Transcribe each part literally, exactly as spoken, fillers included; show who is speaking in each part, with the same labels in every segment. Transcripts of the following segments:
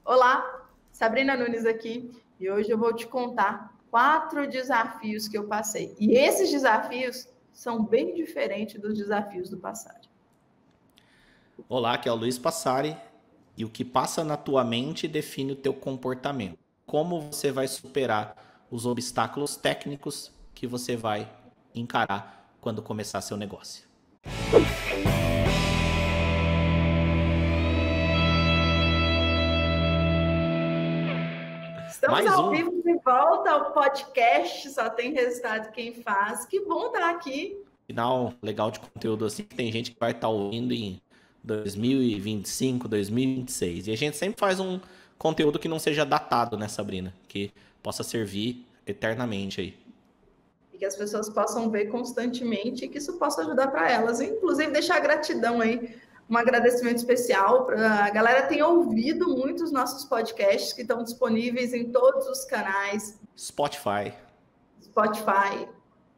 Speaker 1: Olá, Sabrina Nunes aqui e hoje eu vou te contar quatro desafios que eu passei. E esses desafios são bem diferentes dos desafios do passado.
Speaker 2: Olá, aqui é o Luiz Passari e o que passa na tua mente define o teu comportamento. Como você vai superar os obstáculos técnicos que você vai encarar quando começar seu negócio.
Speaker 1: Estamos
Speaker 2: Mais
Speaker 1: ao
Speaker 2: um.
Speaker 1: vivo de volta ao podcast Só Tem Resultado Quem Faz. Que bom estar aqui.
Speaker 2: Final legal de conteúdo assim, que tem gente que vai estar ouvindo em dois mil e vinte e cinco, dois mil e vinte e seis. E a gente sempre faz um conteúdo que não seja datado, né, Sabrina? Que possa servir eternamente aí.
Speaker 1: E que as pessoas possam ver constantemente e que isso possa ajudar para elas. Inclusive, deixar gratidão aí, um agradecimento especial para a galera que tem ouvido muitos nossos podcasts que estão disponíveis em todos os canais.
Speaker 2: Spotify.
Speaker 1: Spotify.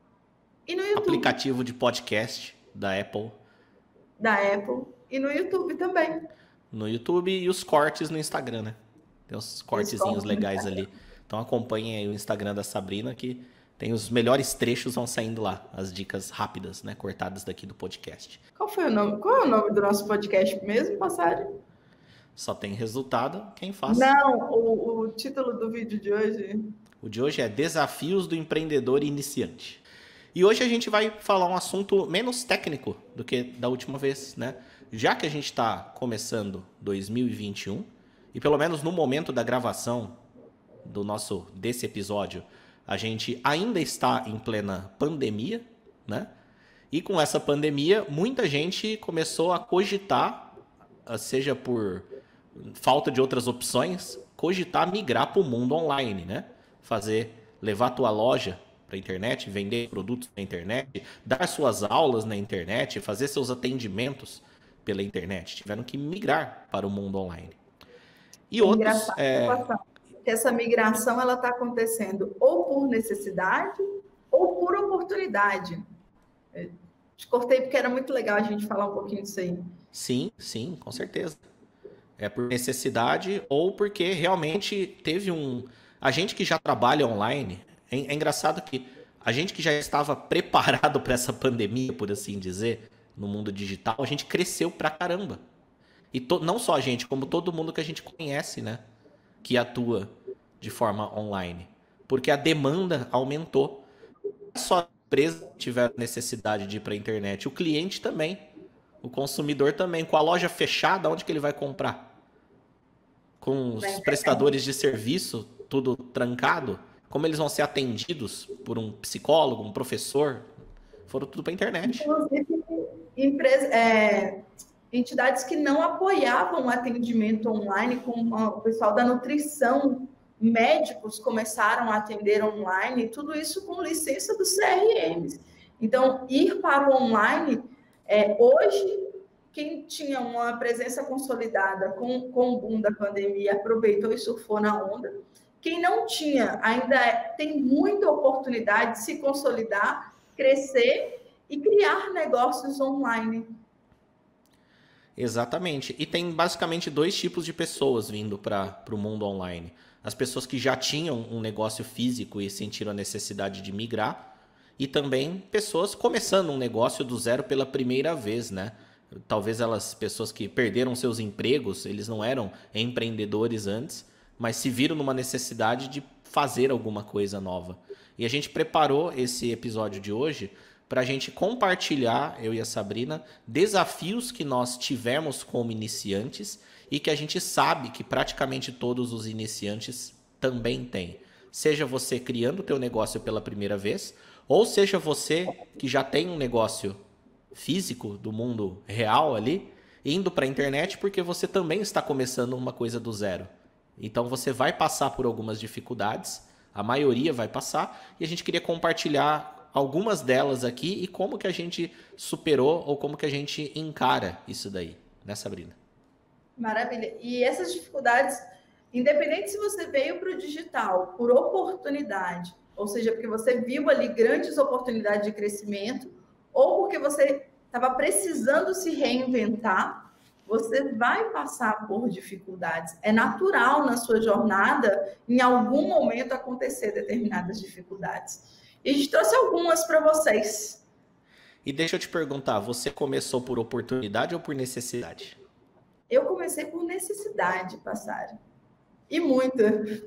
Speaker 1: E no YouTube.
Speaker 2: Aplicativo de podcast da Apple.
Speaker 1: Da Apple. E no YouTube também.
Speaker 2: No YouTube e os cortes no Instagram, né? Tem uns cortezinhos legais ali. Então acompanhem aí o Instagram da Sabrina, que tem os melhores trechos vão saindo lá. As dicas rápidas, né? Cortadas daqui do podcast.
Speaker 1: Qual foi o nome? Qual é o nome do nosso podcast mesmo, Passari?
Speaker 2: Só tem resultado quem faz.
Speaker 1: Não, o, o título do vídeo de hoje...
Speaker 2: O de hoje é Desafios do Empreendedor Iniciante. E hoje a gente vai falar um assunto menos técnico do que da última vez, né? Já que a gente está começando dois mil e vinte e um, e pelo menos no momento da gravação do nosso desse episódio, a gente ainda está em plena pandemia, né? E com essa pandemia, muita gente começou a cogitar, seja por falta de outras opções, cogitar migrar para o mundo online, né? Fazer, levar a tua loja para a internet, vender produtos na internet, dar suas aulas na internet, fazer seus atendimentos pela internet. Tiveram que migrar para o mundo online. E outros... É...
Speaker 1: Essa migração ela está acontecendo ou por necessidade ou por oportunidade. Eu te cortei porque era muito legal a gente falar um pouquinho disso aí.
Speaker 2: Sim, sim, com certeza. É por necessidade ou porque realmente teve um... A gente que já trabalha online... É engraçado que a gente que já estava preparado para essa pandemia, por assim dizer, no mundo digital, a gente cresceu pra caramba. E to, não só a gente, como todo mundo que a gente conhece, né? Que atua de forma online. Porque a demanda aumentou. Não só a empresa tiver necessidade de ir para a internet, o cliente também. O consumidor também. Com a loja fechada, onde que ele vai comprar? Com os prestadores de serviço, tudo trancado. Como eles vão ser atendidos por um psicólogo, um professor, foram tudo para a internet.
Speaker 1: Inclusive, empresa, é, entidades que não apoiavam o atendimento online, como o pessoal da nutrição, médicos começaram a atender online, tudo isso com licença dos C R Ms. Então, ir para o online, é, hoje, quem tinha uma presença consolidada com, com o boom da pandemia, aproveitou e surfou na onda. Quem não tinha, ainda tem muita oportunidade de se consolidar, crescer e criar negócios online.
Speaker 2: Exatamente. E tem basicamente dois tipos de pessoas vindo para o mundo online. As pessoas que já tinham um negócio físico e sentiram a necessidade de migrar. E também pessoas começando um negócio do zero pela primeira vez, né? Talvez elas, pessoas que perderam seus empregos, eles não eram empreendedores antes, mas se viram numa necessidade de fazer alguma coisa nova. E a gente preparou esse episódio de hoje para a gente compartilhar, eu e a Sabrina, desafios que nós tivemos como iniciantes e que a gente sabe que praticamente todos os iniciantes também têm. Seja você criando o teu negócio pela primeira vez, ou seja você que já tem um negócio físico do mundo real ali, indo para a internet porque você também está começando uma coisa do zero. Então você vai passar por algumas dificuldades, a maioria vai passar, e a gente queria compartilhar algumas delas aqui e como que a gente superou ou como que a gente encara isso daí, né, Sabrina?
Speaker 1: Maravilha. E essas dificuldades, independente se você veio para o digital por oportunidade, ou seja, porque você viu ali grandes oportunidades de crescimento, ou porque você estava precisando se reinventar, Você vai passar por dificuldades. É natural na sua jornada, em algum momento, acontecer determinadas dificuldades. E a gente trouxe algumas para vocês.
Speaker 2: E deixa eu te perguntar, você começou por oportunidade ou por necessidade?
Speaker 1: Eu comecei por necessidade, Passari. E muita.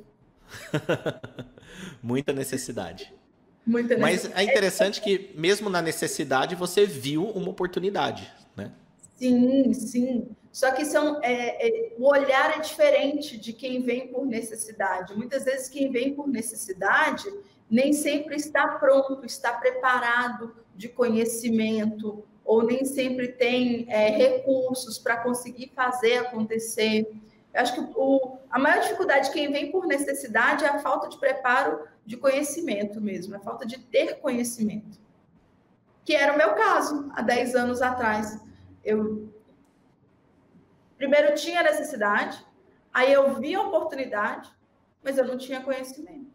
Speaker 2: Muita necessidade.
Speaker 1: Muita
Speaker 2: Mas
Speaker 1: necessidade.
Speaker 2: é interessante que, mesmo na necessidade, você viu uma oportunidade, né?
Speaker 1: Sim, sim. Só que são, é, é, o olhar é diferente de quem vem por necessidade. Muitas vezes quem vem por necessidade nem sempre está pronto, está preparado de conhecimento, ou nem sempre tem é, recursos para conseguir fazer acontecer. Eu acho que o, a maior dificuldade de quem vem por necessidade é a falta de preparo de conhecimento mesmo, a falta de ter conhecimento. Que era o meu caso, há dez anos atrás. Eu primeiro tinha necessidade, aí eu vi a oportunidade, mas eu não tinha conhecimento.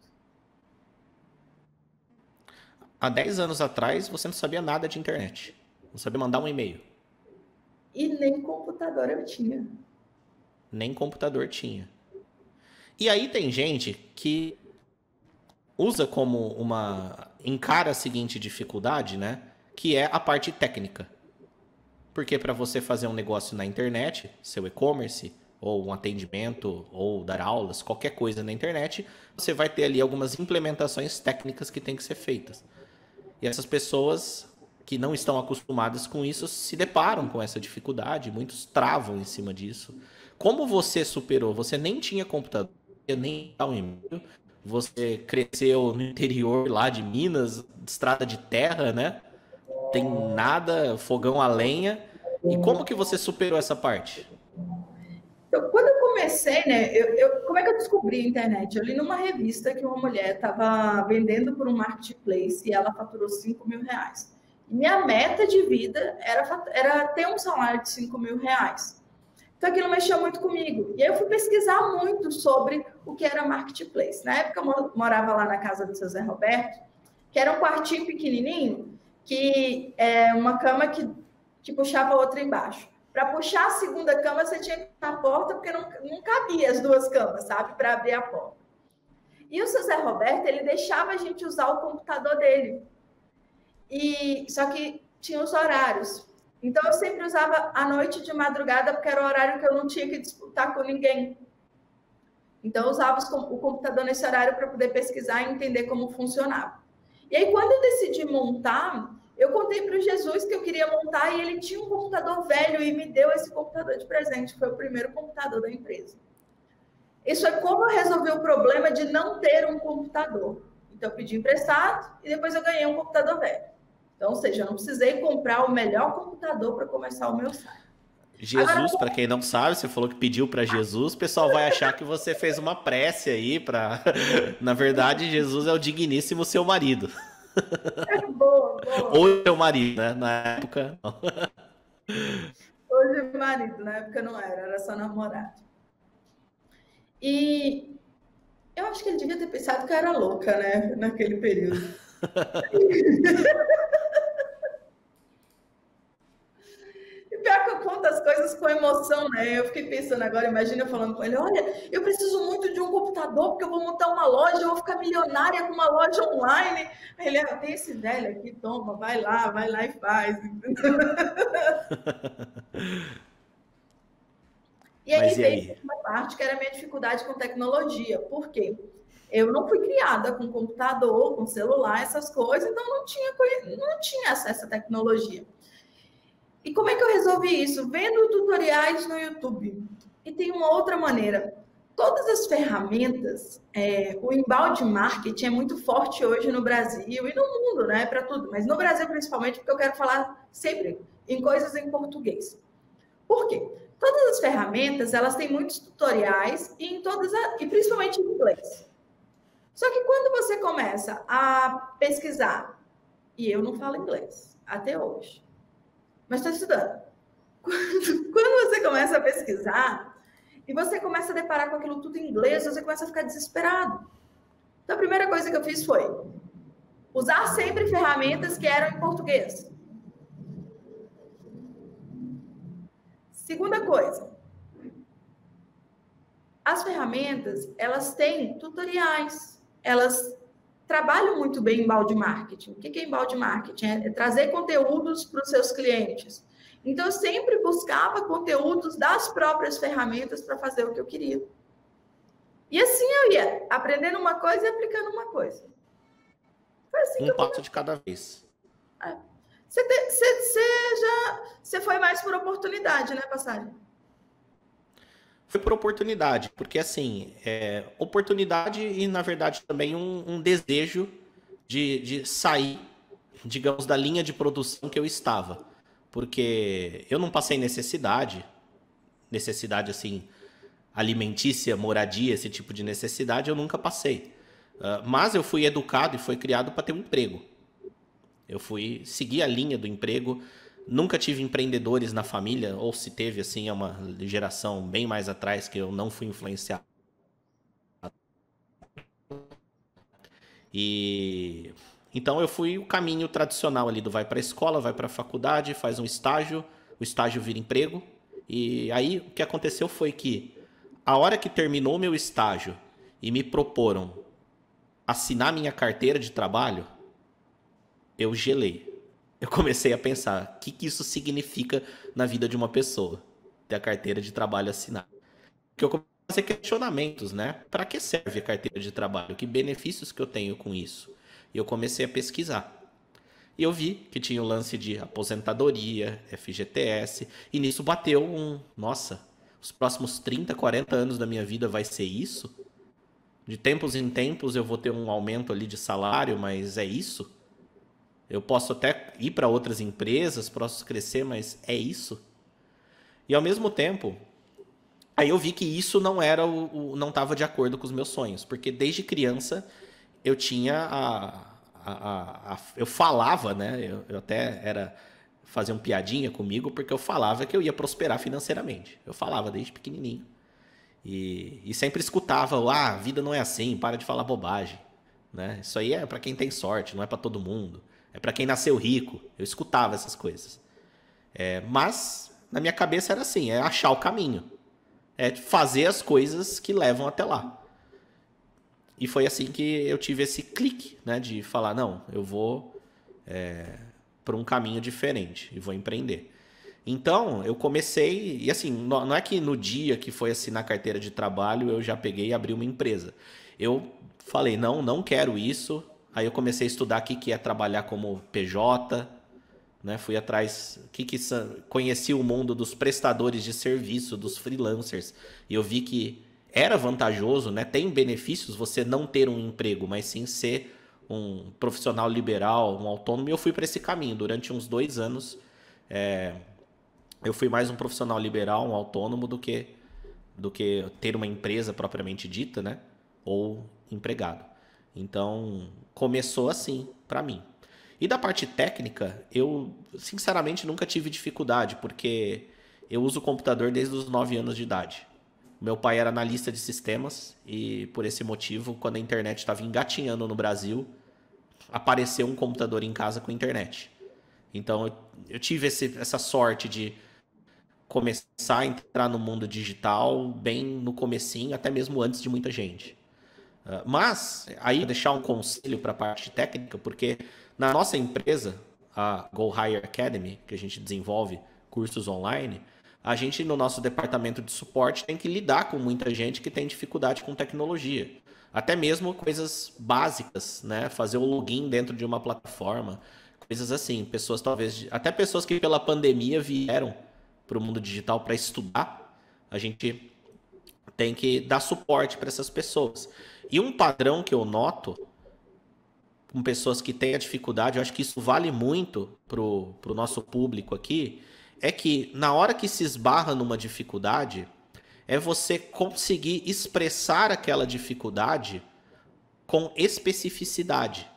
Speaker 2: Há dez anos atrás, você não sabia nada de internet. Não sabia mandar um e-mail.
Speaker 1: E nem computador eu tinha.
Speaker 2: Nem computador tinha. E aí tem gente que usa como uma... encara a seguinte dificuldade, né? Que é a parte técnica. Porque para você fazer um negócio na internet, seu e-commerce, ou um atendimento, ou dar aulas, qualquer coisa na internet, você vai ter ali algumas implementações técnicas que tem que ser feitas. E essas pessoas que não estão acostumadas com isso se deparam com essa dificuldade, muitos travam em cima disso. Como você superou? Você nem tinha computador, nem um e-mail, você cresceu no interior lá de Minas, estrada de terra, né? Tem nada, fogão a lenha. E como que você superou essa parte?
Speaker 1: Então, quando eu comecei, né, eu, eu, como é que eu descobri a internet? Eu li numa revista que uma mulher estava vendendo por um marketplace e ela faturou cinco mil reais. E minha meta de vida era, era ter um salário de cinco mil reais. Então, aquilo mexeu muito comigo. E aí eu fui pesquisar muito sobre o que era marketplace. Na época, eu morava lá na casa do seu Zé Roberto, que era um quartinho pequenininho, que é uma cama que, que puxava outra embaixo. Para puxar a segunda cama, você tinha que ir na porta, porque não, não cabia as duas camas, sabe? Para abrir a porta. E o seu Zé Roberto, ele deixava a gente usar o computador dele. E, só que tinha os horários. Então, eu sempre usava à noite de madrugada, porque era o horário que eu não tinha que disputar com ninguém. Então, eu usava o computador nesse horário para poder pesquisar e entender como funcionava. E aí, quando eu decidi montar, eu contei para o Jesus que eu queria montar e ele tinha um computador velho e me deu esse computador de presente. Foi o primeiro computador da empresa. Isso é como eu resolvi o problema de não ter um computador. Então, eu pedi emprestado e depois eu ganhei um computador velho. Então, ou seja, eu não precisei comprar o melhor computador para começar o meu site.
Speaker 2: Jesus, para quem não sabe, você falou que pediu para Jesus, o pessoal vai achar que você fez uma prece aí para... Na verdade, Jesus é o digníssimo seu marido.
Speaker 1: É boa, boa.
Speaker 2: Ou seu marido, né? Na época, não.
Speaker 1: Hoje é marido, na época não era, era só namorado. E eu acho que ele devia ter pensado que eu era louca, né? Naquele período. E pior que eu conto as coisas com emoção, né? Eu fiquei pensando agora, imagina eu falando com ele, olha, eu preciso muito de um computador, porque eu vou montar uma loja, eu vou ficar milionária com uma loja online. Aí ele, ah, tem esse velho aqui, toma, vai lá, vai lá e faz. E aí,
Speaker 2: Mas e aí?
Speaker 1: veio uma parte que era a minha dificuldade com tecnologia. Por quê? Eu não fui criada com computador, com celular, essas coisas, então não tinha, não tinha acesso à tecnologia. E como é que eu resolvi isso? Vendo tutoriais no YouTube. E tem uma outra maneira. Todas as ferramentas, é, o inbound marketing é muito forte hoje no Brasil e no mundo, né? Para tudo. Mas no Brasil, principalmente, porque eu quero falar sempre em coisas em português. Por quê? Todas as ferramentas, elas têm muitos tutoriais e, em todas a, e principalmente em inglês. Só que quando você começa a pesquisar, e eu não falo inglês, até hoje, mas estou estudando. Quando, quando você começa a pesquisar e você começa a deparar com aquilo tudo em inglês, você começa a ficar desesperado. Então, a primeira coisa que eu fiz foi usar sempre ferramentas que eram em português. Segunda coisa, as ferramentas, elas têm tutoriais, elas trabalham muito bem embalde marketing. O que é embalde marketing? É trazer conteúdos para os seus clientes. Então, eu sempre buscava conteúdos das próprias ferramentas para fazer o que eu queria. E assim eu ia aprendendo uma coisa e aplicando uma coisa.
Speaker 2: Foi assim um passo de cada vez.
Speaker 1: É. Você, te, você, você já você foi mais por oportunidade, né, Passagem?
Speaker 2: Foi por oportunidade, porque assim, é, oportunidade e na verdade também um, um desejo de, de sair, digamos, da linha de produção que eu estava. Porque eu não passei necessidade, necessidade assim, alimentícia, moradia, esse tipo de necessidade, eu nunca passei. Uh, mas eu fui educado e fui criado para ter um emprego. Eu fui seguir a linha do emprego. Nunca tive empreendedores na família, ou se teve, assim, é uma geração bem mais atrás que eu não fui influenciado. E então eu fui o caminho tradicional ali do vai para a escola, vai para a faculdade, faz um estágio, o estágio vira emprego. E aí o que aconteceu foi que a hora que terminou o meu estágio e me proporam assinar minha carteira de trabalho, eu gelei. Eu comecei a pensar, o que, que isso significa na vida de uma pessoa, ter a carteira de trabalho assinada. Porque eu comecei a fazer questionamentos, né? Para que serve a carteira de trabalho? Que benefícios que eu tenho com isso? E eu comecei a pesquisar. E eu vi que tinha o lance de aposentadoria, F G T S, e nisso bateu um, nossa, os próximos trinta, quarenta anos da minha vida vai ser isso? De tempos em tempos eu vou ter um aumento ali de salário, mas é isso? Eu posso até ir para outras empresas, posso crescer, mas é isso? E ao mesmo tempo, aí eu vi que isso não era o, o não estava de acordo com os meus sonhos, porque desde criança eu tinha a, a, a, a eu falava, né? Eu, eu até era fazer um piadinha comigo porque eu falava que eu ia prosperar financeiramente. Eu falava desde pequenininho e, e sempre escutava, ah, a vida não é assim, para de falar bobagem, né? Isso aí é para quem tem sorte, não é para todo mundo. É para quem nasceu rico. Eu escutava essas coisas. É, mas, na minha cabeça era assim, é achar o caminho. É fazer as coisas que levam até lá. E foi assim que eu tive esse clique, né? De falar, não, eu vou é, para um caminho diferente e vou empreender. Então, eu comecei... E assim, não é que no dia que foi assinar carteira de trabalho eu já peguei e abri uma empresa. Eu falei, não, não quero isso... Aí eu comecei a estudar o que, que é trabalhar como P J, né? Fui atrás, que que, conheci o mundo dos prestadores de serviço, dos freelancers, e eu vi que era vantajoso, né? Tem benefícios você não ter um emprego, mas sim ser um profissional liberal, um autônomo, e eu fui para esse caminho. Durante uns dois anos, é, eu fui mais um profissional liberal, um autônomo, do que, do que ter uma empresa propriamente dita, né? Ou empregado. Então, começou assim para mim. E da parte técnica, eu sinceramente nunca tive dificuldade, porque eu uso o computador desde os nove anos de idade. Meu pai era analista de sistemas e, por esse motivo, quando a internet estava engatinhando no Brasil, apareceu um computador em casa com internet. Então, eu, eu tive esse, essa sorte de começar a entrar no mundo digital bem no comecinho, até mesmo antes de muita gente. Mas, aí, deixar um conselho para a parte técnica, porque na nossa empresa, a Go Higher Academy, que a gente desenvolve cursos online, a gente, no nosso departamento de suporte, tem que lidar com muita gente que tem dificuldade com tecnologia. Até mesmo coisas básicas, né? Fazer o login dentro de uma plataforma, coisas assim. Pessoas, talvez, até pessoas que pela pandemia vieram para o mundo digital para estudar, a gente tem que dar suporte para essas pessoas. E um padrão que eu noto com pessoas que têm a dificuldade, eu acho que isso vale muito para o nosso público aqui, é que na hora que se esbarra numa dificuldade, é você conseguir expressar aquela dificuldade com especificidade.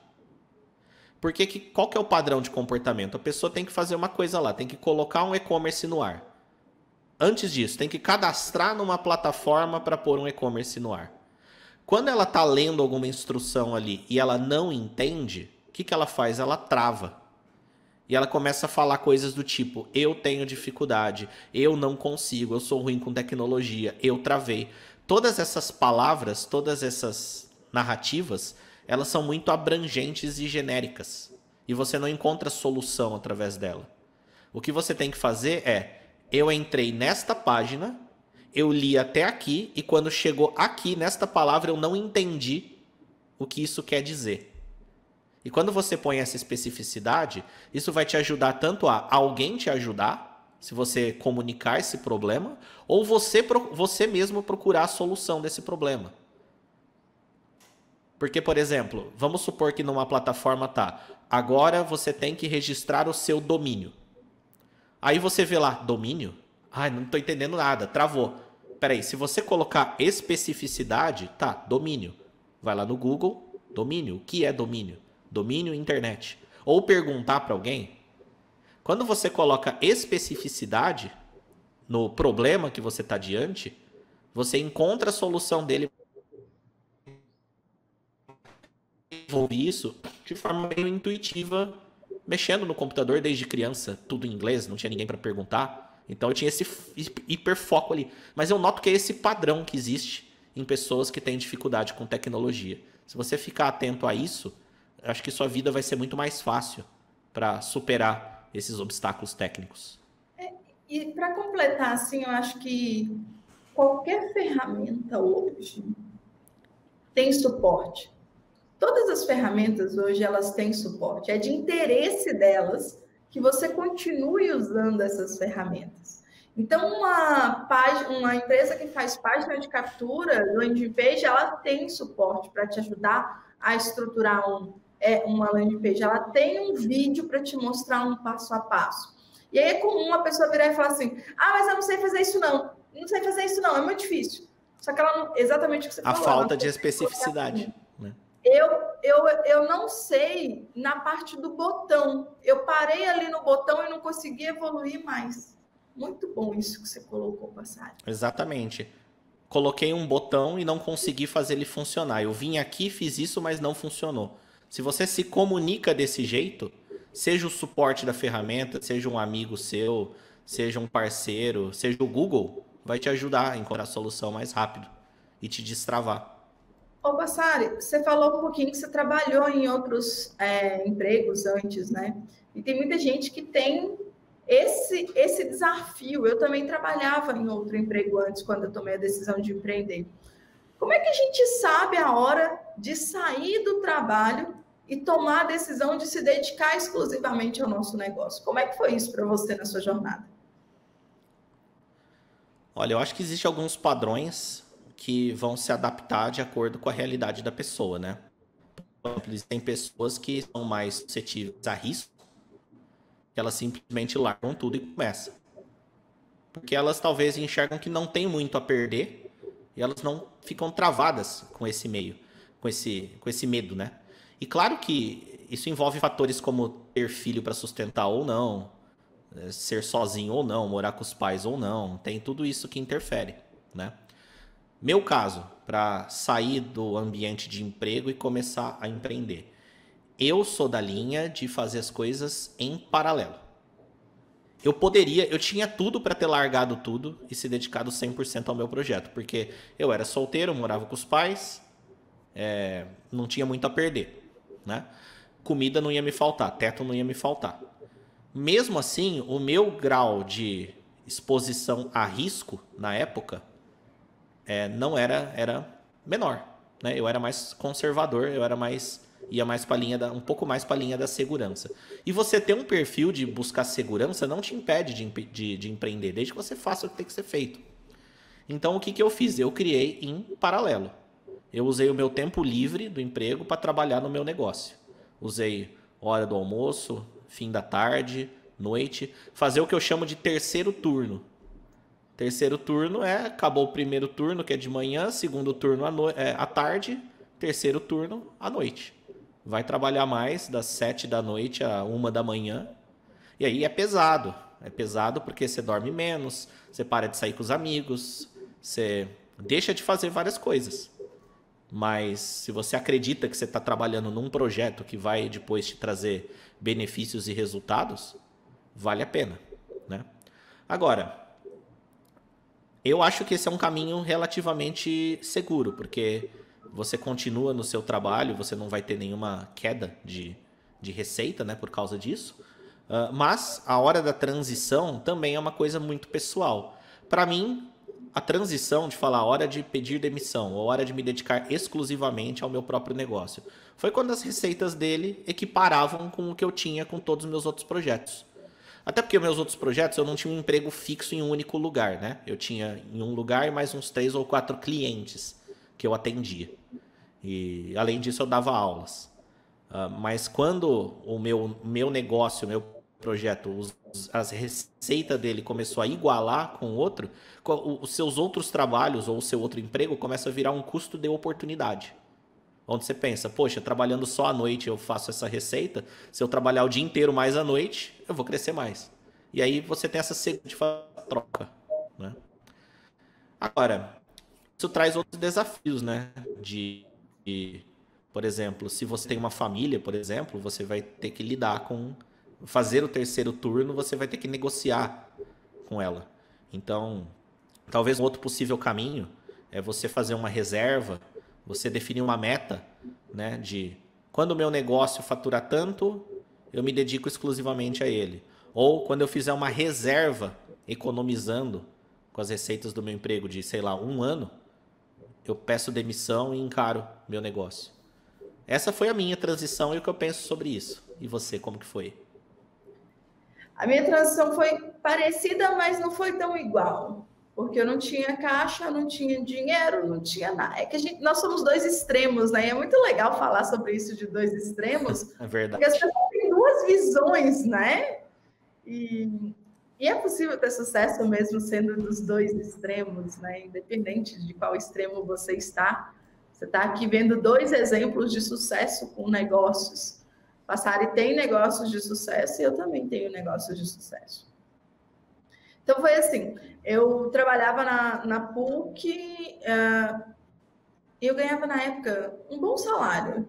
Speaker 2: Porque que, qual que é o padrão de comportamento? A pessoa tem que fazer uma coisa lá, tem que colocar um e-commerce no ar. Antes disso, tem que cadastrar numa plataforma para pôr um e-commerce no ar. Quando ela está lendo alguma instrução ali e ela não entende, o que, que ela faz? Ela trava. E ela começa a falar coisas do tipo, eu tenho dificuldade, eu não consigo, eu sou ruim com tecnologia, eu travei. Todas essas palavras, todas essas narrativas, elas são muito abrangentes e genéricas. E você não encontra solução através dela. O que você tem que fazer é, eu entrei nesta página, eu li até aqui, e quando chegou aqui, nesta palavra, eu não entendi o que isso quer dizer. E quando você põe essa especificidade, isso vai te ajudar tanto a alguém te ajudar, se você comunicar esse problema, ou você, você mesmo procurar a solução desse problema. Porque, por exemplo, vamos supor que numa plataforma tá, agora você tem que registrar o seu domínio. Aí você vê lá, domínio? Ai, não estou entendendo nada, travou. Peraí, se você colocar especificidade, tá, domínio. Vai lá no Google, domínio. O que é domínio? Domínio internet. Ou perguntar para alguém. Quando você coloca especificidade no problema que você está diante, você encontra a solução dele. Desenvolvi isso de forma meio intuitiva, mexendo no computador desde criança, tudo em inglês, não tinha ninguém para perguntar. Então eu tinha esse hiperfoco ali. Mas eu noto que é esse padrão que existe em pessoas que têm dificuldade com tecnologia. Se você ficar atento a isso, acho que sua vida vai ser muito mais fácil para superar esses obstáculos técnicos.
Speaker 1: É, e para completar, assim, eu acho que qualquer ferramenta hoje tem suporte. Todas as ferramentas hoje, elas têm suporte. É de interesse delas que você continue usando essas ferramentas. Então, uma, página, uma empresa que faz página de captura, landing page, ela tem suporte para te ajudar a estruturar um, é, uma landing page. Ela tem um vídeo para te mostrar um passo a passo. E aí é comum a pessoa virar e falar assim, ah, mas eu não sei fazer isso não. Não sei fazer isso não, é muito difícil. Só que ela não, exatamente o que você
Speaker 2: a
Speaker 1: falou.
Speaker 2: A falta de especificidade, né?
Speaker 1: Eu, eu, eu não sei na parte do botão. Eu parei ali no botão e não consegui evoluir mais. Muito bom isso que você colocou, Passari.
Speaker 2: Exatamente. Coloquei um botão e não consegui fazer ele funcionar. Eu vim aqui, fiz isso, mas não funcionou. Se você se comunica desse jeito, seja o suporte da ferramenta, seja um amigo seu, seja um parceiro, seja o Google, vai te ajudar a encontrar a solução mais rápido e te destravar.
Speaker 1: Ô, Passari, você falou um pouquinho que você trabalhou em outros é, empregos antes, né? E tem muita gente que tem esse, esse desafio. Eu também trabalhava em outro emprego antes, quando eu tomei a decisão de empreender. Como é que a gente sabe a hora de sair do trabalho e tomar a decisão de se dedicar exclusivamente ao nosso negócio? Como é que foi isso para você na sua jornada?
Speaker 2: Olha, eu acho que existem alguns padrões que vão se adaptar de acordo com a realidade da pessoa, né? Tem pessoas que são mais suscetíveis a risco, que elas simplesmente largam tudo e começam. Porque elas talvez enxergam que não tem muito a perder e elas não ficam travadas com esse meio, com esse, com esse medo, né? E claro que isso envolve fatores como ter filho para sustentar ou não, ser sozinho ou não, morar com os pais ou não, tem tudo isso que interfere, né? Meu caso, para sair do ambiente de emprego e começar a empreender. Eu sou da linha de fazer as coisas em paralelo. Eu poderia, eu tinha tudo para ter largado tudo e se dedicado cem por cento ao meu projeto, porque eu era solteiro, morava com os pais, é, não tinha muito a perder, né? Comida não ia me faltar, teto não ia me faltar. Mesmo assim, o meu grau de exposição a risco na época É, não era, era menor, né? Eu era mais conservador, eu era mais, ia mais para linha da, um pouco mais para a linha da segurança. E você ter um perfil de buscar segurança não te impede de, de, de empreender, desde que você faça o que tem que ser feito. Então, o que, que eu fiz? Eu criei em paralelo. Eu usei o meu tempo livre do emprego para trabalhar no meu negócio. Usei hora do almoço, fim da tarde, noite, fazer o que eu chamo de terceiro turno. Terceiro turno é, acabou o primeiro turno, que é de manhã, segundo turno à, no, é, à tarde, terceiro turno à noite. Vai trabalhar mais das sete da noite a uma da manhã. E aí é pesado. É pesado porque você dorme menos, você para de sair com os amigos, você deixa de fazer várias coisas. Mas se você acredita que você está trabalhando num projeto que vai depois te trazer benefícios e resultados, vale a pena, né? Agora, eu acho que esse é um caminho relativamente seguro, porque você continua no seu trabalho, você não vai ter nenhuma queda de, de receita, né, por causa disso. Uh, mas a hora da transição também é uma coisa muito pessoal. Para mim, a transição de falar a hora de pedir demissão ou a hora de me dedicar exclusivamente ao meu próprio negócio foi quando as receitas dele equiparavam com o que eu tinha com todos os meus outros projetos. Até porque meus outros projetos eu não tinha um emprego fixo em um único lugar, né? Eu tinha em um lugar mais uns três ou quatro clientes que eu atendia. E além disso eu dava aulas. Uh, mas quando o meu, meu negócio, o meu projeto, os, as receitas dele começou a igualar com o outro, os seus outros trabalhos ou o seu outro emprego começa a virar um custo de oportunidade. Onde você pensa, poxa, trabalhando só à noite eu faço essa receita, se eu trabalhar o dia inteiro mais à noite, eu vou crescer mais. E aí você tem essa segunda troca, né? Agora, isso traz outros desafios, né? De, de, por exemplo, se você tem uma família, por exemplo, você vai ter que lidar com... Fazer o terceiro turno, você vai ter que negociar com ela. Então, talvez um outro possível caminho é você fazer uma reserva, você definir uma meta, né, de quando o meu negócio faturar tanto, eu me dedico exclusivamente a ele. Ou quando eu fizer uma reserva, economizando com as receitas do meu emprego de, sei lá, um ano, eu peço demissão e encaro meu negócio. Essa foi a minha transição e o que eu penso sobre isso. E você, como que foi?
Speaker 1: A minha transição foi parecida, mas não foi tão igual. Porque eu não tinha caixa, não tinha dinheiro, não tinha nada. É que a gente, nós somos dois extremos, né? E é muito legal falar sobre isso de dois extremos.
Speaker 2: É verdade.
Speaker 1: Porque as pessoas têm duas visões, né? E, e é possível ter sucesso mesmo sendo dos dois extremos, né? Independente de qual extremo você está. Você está aqui vendo dois exemplos de sucesso com negócios. Passari tem negócios de sucesso e eu também tenho negócios de sucesso. Então, foi assim, eu trabalhava na, na P U C uh, e eu ganhava, na época, um bom salário.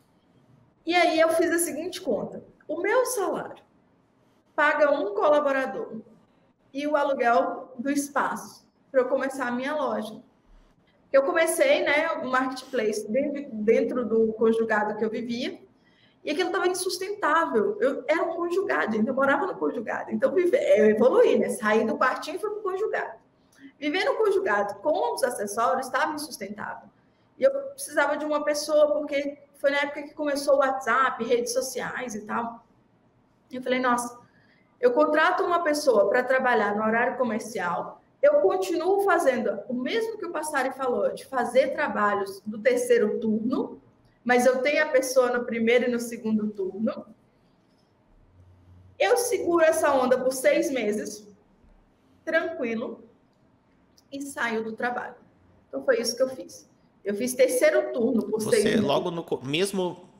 Speaker 1: E aí eu fiz a seguinte conta. O meu salário paga um colaborador e o aluguel do espaço para eu começar a minha loja. Eu comecei, né, o marketplace dentro, dentro do conjugado que eu vivia. E aquilo estava insustentável. Eu era um conjugado, então eu morava no conjugado. Então eu evoluí, né? Saí do quartinho e fui para o conjugado. Viver no conjugado com os acessórios estava insustentável. E eu precisava de uma pessoa, porque foi na época que começou o WhatsApp, redes sociais e tal. E eu falei, nossa, eu contrato uma pessoa para trabalhar no horário comercial, eu continuo fazendo o mesmo que o Passari falou, de fazer trabalhos do terceiro turno, mas eu tenho a pessoa no primeiro e no segundo turno. Eu seguro essa onda por seis meses, tranquilo, e saio do trabalho. Então, foi isso que eu fiz. Eu fiz terceiro turno por
Speaker 2: você,
Speaker 1: seis meses.
Speaker 2: Logo no... Mesmo,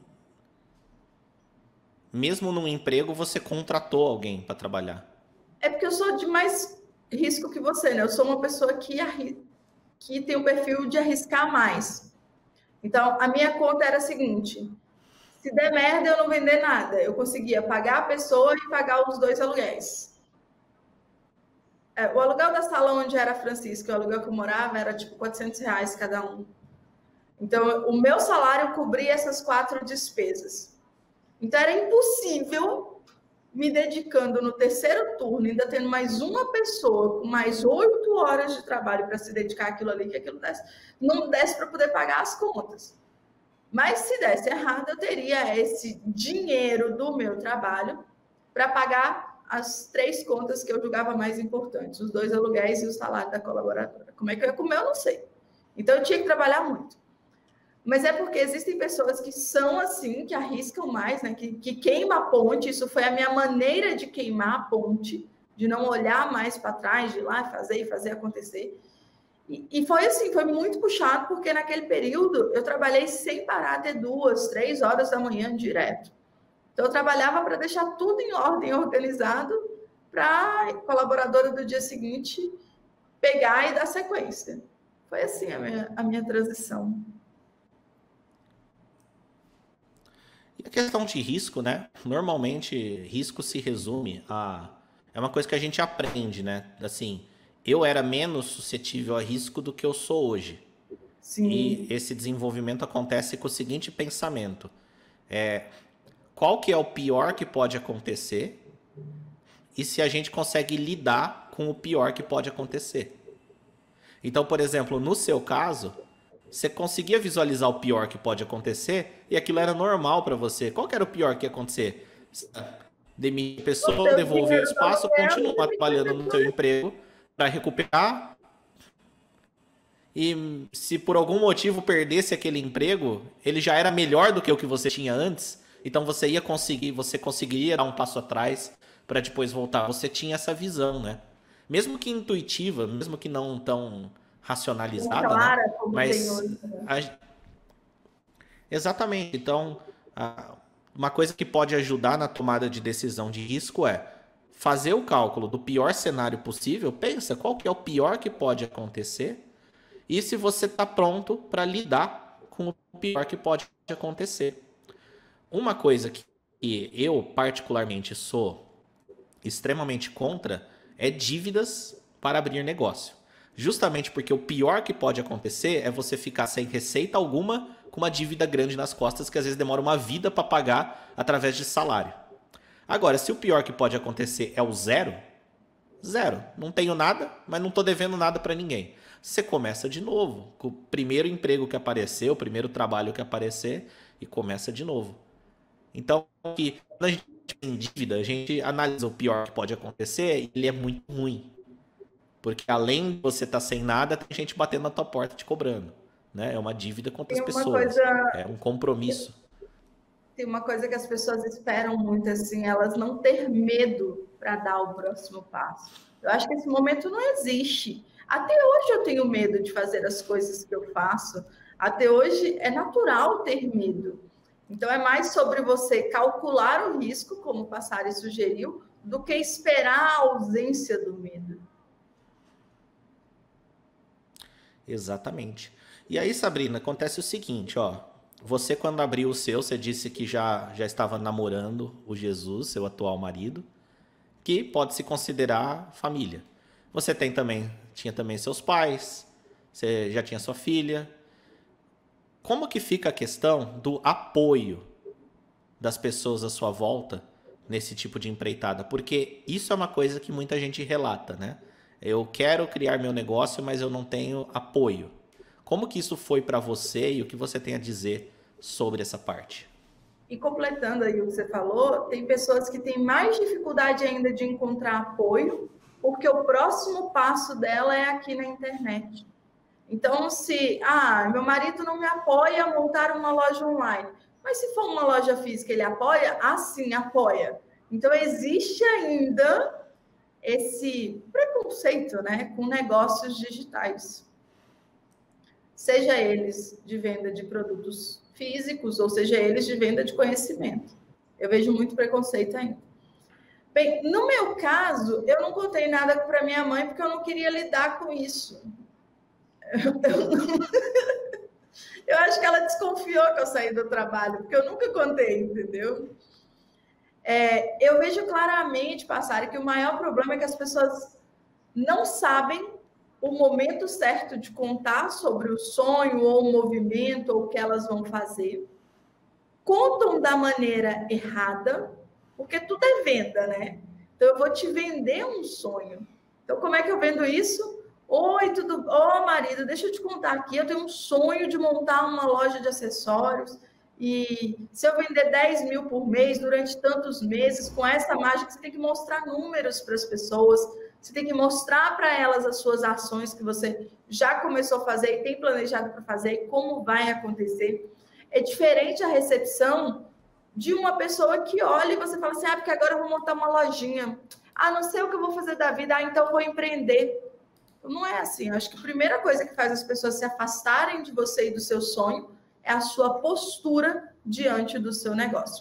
Speaker 2: mesmo num emprego, você contratou alguém para trabalhar?
Speaker 1: É porque eu sou de mais risco que você, né? Eu sou uma pessoa que, arri... que tem o perfil de arriscar mais. Então, a minha conta era a seguinte, se der merda, eu não vender nada. Eu conseguia pagar a pessoa e pagar os dois aluguéis. É, o aluguel da sala onde era a Francisca, o aluguel que eu morava, era tipo quatrocentos reais cada um. Então, o meu salário cobria essas quatro despesas. Então, era impossível, me dedicando no terceiro turno, ainda tendo mais uma pessoa com mais oito horas de trabalho para se dedicar àquilo ali, que aquilo desse, não desse para poder pagar as contas. Mas se desse errado, eu teria esse dinheiro do meu trabalho para pagar as três contas que eu julgava mais importantes, os dois aluguéis e o salário da colaboradora. Como é que eu ia comer, eu não sei. Então, eu tinha que trabalhar muito. Mas é porque existem pessoas que são assim, que arriscam mais, né? que, que queimam a ponte. Isso foi a minha maneira de queimar a ponte, de não olhar mais para trás, de ir lá fazer e fazer acontecer. E, e foi assim, foi muito puxado, porque naquele período eu trabalhei sem parar até duas, três horas da manhã direto. Então, eu trabalhava para deixar tudo em ordem, organizado, para a colaboradora do dia seguinte pegar e dar sequência. Foi assim a minha, a minha transição.
Speaker 2: E a questão de risco, né? Normalmente, risco se resume a... É uma coisa que a gente aprende, né? Assim, eu era menos suscetível a risco do que eu sou hoje. E
Speaker 1: Sim.
Speaker 2: esse desenvolvimento acontece com o seguinte pensamento. É, qual que é o pior que pode acontecer e se a gente consegue lidar com o pior que pode acontecer. Então, por exemplo, no seu caso, você conseguia visualizar o pior que pode acontecer e aquilo era normal para você. Qual que era o pior que ia acontecer? Demitir a
Speaker 1: O
Speaker 2: pessoa,
Speaker 1: seu
Speaker 2: devolver o
Speaker 1: dinheiro do
Speaker 2: espaço,
Speaker 1: aluguel e
Speaker 2: continuar
Speaker 1: demitir a
Speaker 2: trabalhando no seu
Speaker 1: pessoa.
Speaker 2: emprego para recuperar. E se por algum motivo perdesse aquele emprego, ele já era melhor do que o que você tinha antes. Então você ia conseguir, você conseguiria dar um passo atrás para depois voltar. Você tinha essa visão, né? Mesmo que intuitiva, mesmo que não tão
Speaker 1: Tão
Speaker 2: racionalizada, né?
Speaker 1: clara como tem
Speaker 2: Mas
Speaker 1: hoje, né?
Speaker 2: a- exatamente. Então, a- uma coisa que pode ajudar na tomada de decisão de risco é fazer o cálculo do pior cenário possível. Pensa qual que é o pior que pode acontecer e se você está pronto para lidar com o pior que pode acontecer. Uma coisa que eu particularmente sou extremamente contra é dívidas para abrir negócio. Justamente porque o pior que pode acontecer é você ficar sem receita alguma com uma dívida grande nas costas que às vezes demora uma vida para pagar através de salário. Agora, se o pior que pode acontecer é o zero, zero. Não tenho nada, mas não estou devendo nada para ninguém. Você começa de novo, com o primeiro emprego que aparecer, o primeiro trabalho que aparecer, e começa de novo. Então, que quando a gente tem dívida, a gente analisa o pior que pode acontecer e ele é muito ruim. Porque além de você estar sem nada, tem gente batendo na tua porta te cobrando. Né? É uma dívida contra as
Speaker 1: Tem uma
Speaker 2: pessoas.
Speaker 1: coisa,
Speaker 2: É um compromisso.
Speaker 1: tem uma coisa que as pessoas esperam muito, assim, elas não ter medo para dar o próximo passo. Eu acho que esse momento não existe. Até hoje eu tenho medo de fazer as coisas que eu faço. Até hoje é natural ter medo. Então é mais sobre você calcular o risco, como o Passari sugeriu, do que esperar a ausência do medo.
Speaker 2: Exatamente. E aí, Sabrina, acontece o seguinte, ó. Você, quando abriu o seu, você disse que já, já estava namorando o Jesus, seu atual marido, que pode se considerar família. Você tem também, tinha também seus pais, você já tinha sua filha. Como que fica a questão do apoio das pessoas à sua volta nesse tipo de empreitada? Porque isso é uma coisa que muita gente relata, né? Eu quero criar meu negócio, mas eu não tenho apoio. Como que isso foi para você e o que você tem a dizer sobre essa parte?
Speaker 1: E completando aí o que você falou, tem pessoas que têm mais dificuldade ainda de encontrar apoio, porque o próximo passo dela é aqui na internet. Então, se, ah, meu marido não me apoia a montar uma loja online, mas se for uma loja física, ele apoia? Ah, sim, apoia. Então, existe ainda esse preconceito, né, com negócios digitais. Seja eles de venda de produtos físicos, ou seja eles de venda de conhecimento. Eu vejo muito preconceito ainda. Bem, no meu caso, eu não contei nada para minha mãe porque eu não queria lidar com isso. Eu, eu, não... eu acho que ela desconfiou que eu saí do trabalho, porque eu nunca contei, entendeu? É, eu vejo claramente, Passari, que o maior problema é que as pessoas não sabem o momento certo de contar sobre o sonho ou o movimento ou o que elas vão fazer. Contam da maneira errada, porque tudo é venda, né? Então, eu vou te vender um sonho. Então, como é que eu vendo isso? Oi, tudo bom? Ô, marido, deixa eu te contar aqui. Eu tenho um sonho de montar uma loja de acessórios. E se eu vender dez mil por mês durante tantos meses, com essa mágica, você tem que mostrar números para as pessoas. Você tem que mostrar para elas as suas ações que você já começou a fazer e tem planejado para fazer e como vai acontecer. É diferente a recepção de uma pessoa que olha e você fala assim, ah, porque agora eu vou montar uma lojinha. Ah, não sei o que eu vou fazer da vida, ah, então eu vou empreender. Não é assim. Eu acho que a primeira coisa que faz as pessoas se afastarem de você e do seu sonho é a sua postura diante do seu negócio.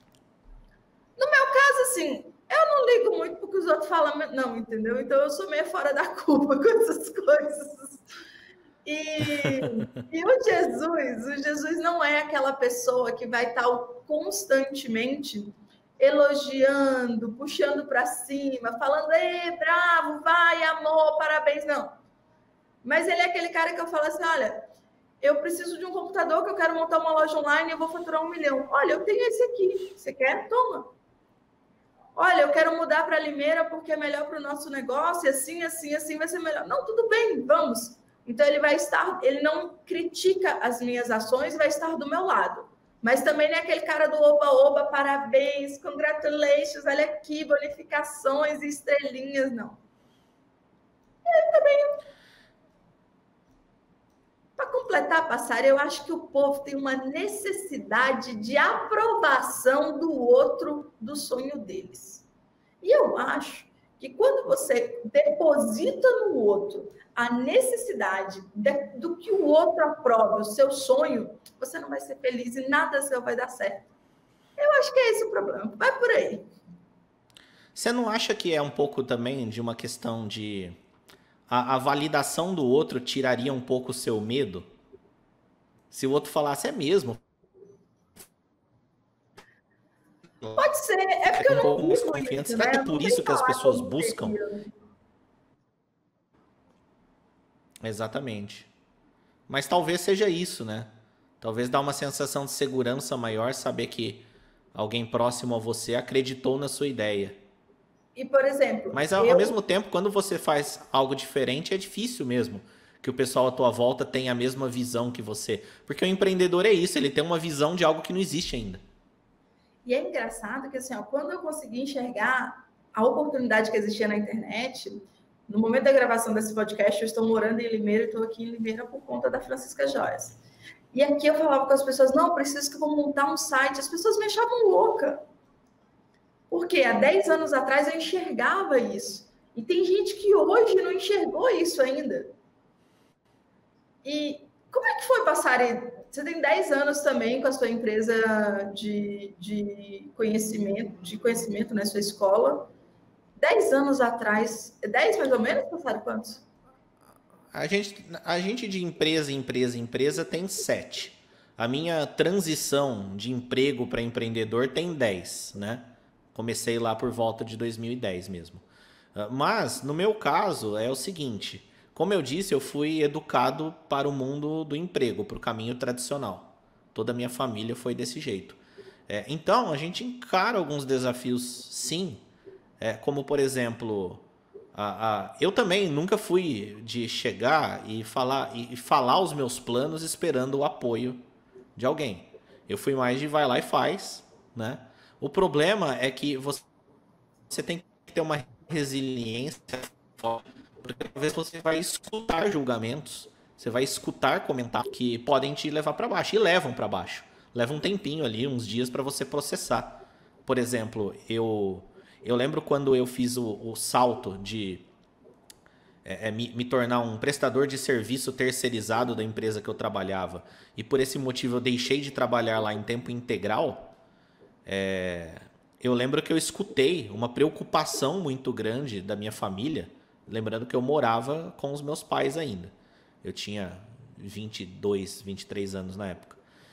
Speaker 1: No meu caso, assim, eu não ligo muito porque os outros falam, não, entendeu? Então eu sou meio fora da curva com essas coisas. E, e o Jesus, o Jesus não é aquela pessoa que vai estar constantemente elogiando, puxando para cima, falando, ei, bravo, vai, amor, parabéns, não. Mas ele é aquele cara que eu falo assim, olha, eu preciso de um computador que eu quero montar uma loja online e eu vou faturar um milhão. Olha, eu tenho esse aqui, você quer? Toma. Olha, eu quero mudar para Limeira porque é melhor para o nosso negócio, e assim, assim, assim vai ser melhor. Não, tudo bem, vamos. Então ele vai estar, ele não critica as minhas ações, vai estar do meu lado. Mas também não é aquele cara do oba-oba, parabéns, congratulations, olha aqui, bonificações e estrelinhas, não. Eu também, para completar, Passara, eu acho que o povo tem uma necessidade de aprovação do outro, do sonho deles. E eu acho que quando você deposita no outro a necessidade de, do que o outro aprove o seu sonho, você não vai ser feliz e nada seu vai dar certo. Eu acho que é esse o problema. Vai por aí.
Speaker 2: Você não acha que é um pouco também de uma questão de... A, a validação do outro tiraria um pouco o seu medo? Se o outro falasse, é mesmo.
Speaker 1: Pode ser. É porque eu não
Speaker 2: vivo isso,
Speaker 1: Será
Speaker 2: né?
Speaker 1: que
Speaker 2: é por isso que as pessoas buscam?
Speaker 1: Seria.
Speaker 2: Exatamente. Mas talvez seja isso, né? Talvez dá uma sensação de segurança maior saber que alguém próximo a você acreditou na sua ideia.
Speaker 1: E, por exemplo...
Speaker 2: Mas, ao,
Speaker 1: eu...
Speaker 2: ao mesmo tempo, quando você faz algo diferente, é difícil mesmo que o pessoal à tua volta tenha a mesma visão que você. Porque o empreendedor é isso, ele tem uma visão de algo que não existe ainda.
Speaker 1: E é engraçado que, assim, ó, quando eu consegui enxergar a oportunidade que existia na internet, no momento da gravação desse podcast, eu estou morando em Limeira, estou aqui em Limeira por conta da Francisca Joias. E aqui eu falava com as pessoas, não, preciso que eu vou montar um site. As pessoas me achavam louca. Porque há dez anos atrás eu enxergava isso. E tem gente que hoje não enxergou isso ainda. E como é que foi passar... Você tem dez anos também com a sua empresa de, de conhecimento, de conhecimento na sua escola. dez anos atrás, dez mais ou menos, passaram quantos?
Speaker 2: A gente, a gente de empresa em empresa em empresa tem sete. A minha transição de emprego para empreendedor tem dez, né? Comecei lá por volta de dois mil e dez mesmo. Mas, no meu caso, é o seguinte... Como eu disse, eu fui educado para o mundo do emprego, para o caminho tradicional. Toda a minha família foi desse jeito. É, então, a gente encara alguns desafios, sim. É, como, por exemplo, a, a, eu também nunca fui de chegar e falar, e, e falar os meus planos esperando o apoio de alguém. Eu fui mais de vai lá e faz, né? O problema é que você, você tem que ter uma resiliência forte. Porque talvez você vai escutar julgamentos, você vai escutar comentários que podem te levar para baixo, e levam para baixo. Leva um tempinho ali, uns dias para você processar. Por exemplo, eu, eu lembro quando eu fiz o, o salto de é, é, me, me tornar um prestador de serviço terceirizado da empresa que eu trabalhava, e por esse motivo eu deixei de trabalhar lá em tempo integral, é, eu lembro que eu escutei uma preocupação muito grande da minha família. Lembrando que eu morava com os meus pais ainda. Eu tinha vinte e dois, vinte e três anos na época.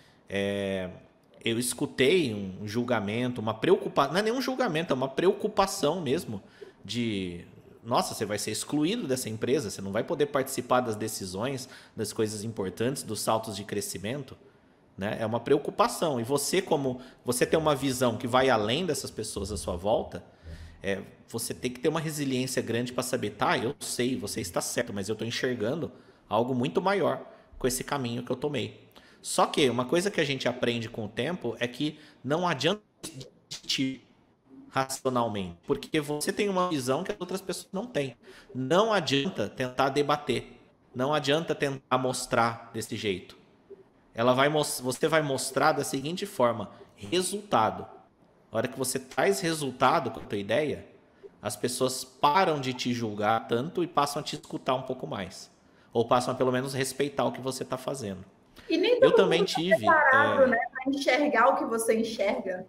Speaker 2: É, eu escutei um julgamento, uma preocupação. Não é nem um julgamento, é uma preocupação mesmo de... Nossa, você vai ser excluído dessa empresa, você não vai poder participar das decisões, das coisas importantes, dos saltos de crescimento. Né? É uma preocupação. E você, como você tem uma visão que vai além dessas pessoas à sua volta... É, você tem que ter uma resiliência grande para saber, tá, eu sei, você está certo, mas eu estou enxergando algo muito maior com esse caminho que eu tomei. Só que uma coisa que a gente aprende com o tempo é que não adianta desistir racionalmente, porque você tem uma visão que as outras pessoas não têm. Não adianta tentar debater, não adianta tentar mostrar desse jeito. Ela vai, você vai mostrar da seguinte forma, resultado. A hora que você traz resultado com a tua ideia, as pessoas param de te julgar tanto e passam a te escutar um pouco mais. Ou passam a pelo menos respeitar o que você está fazendo.
Speaker 1: E nem
Speaker 2: eu também tive...
Speaker 1: preparado, é... né, para enxergar o que você enxerga.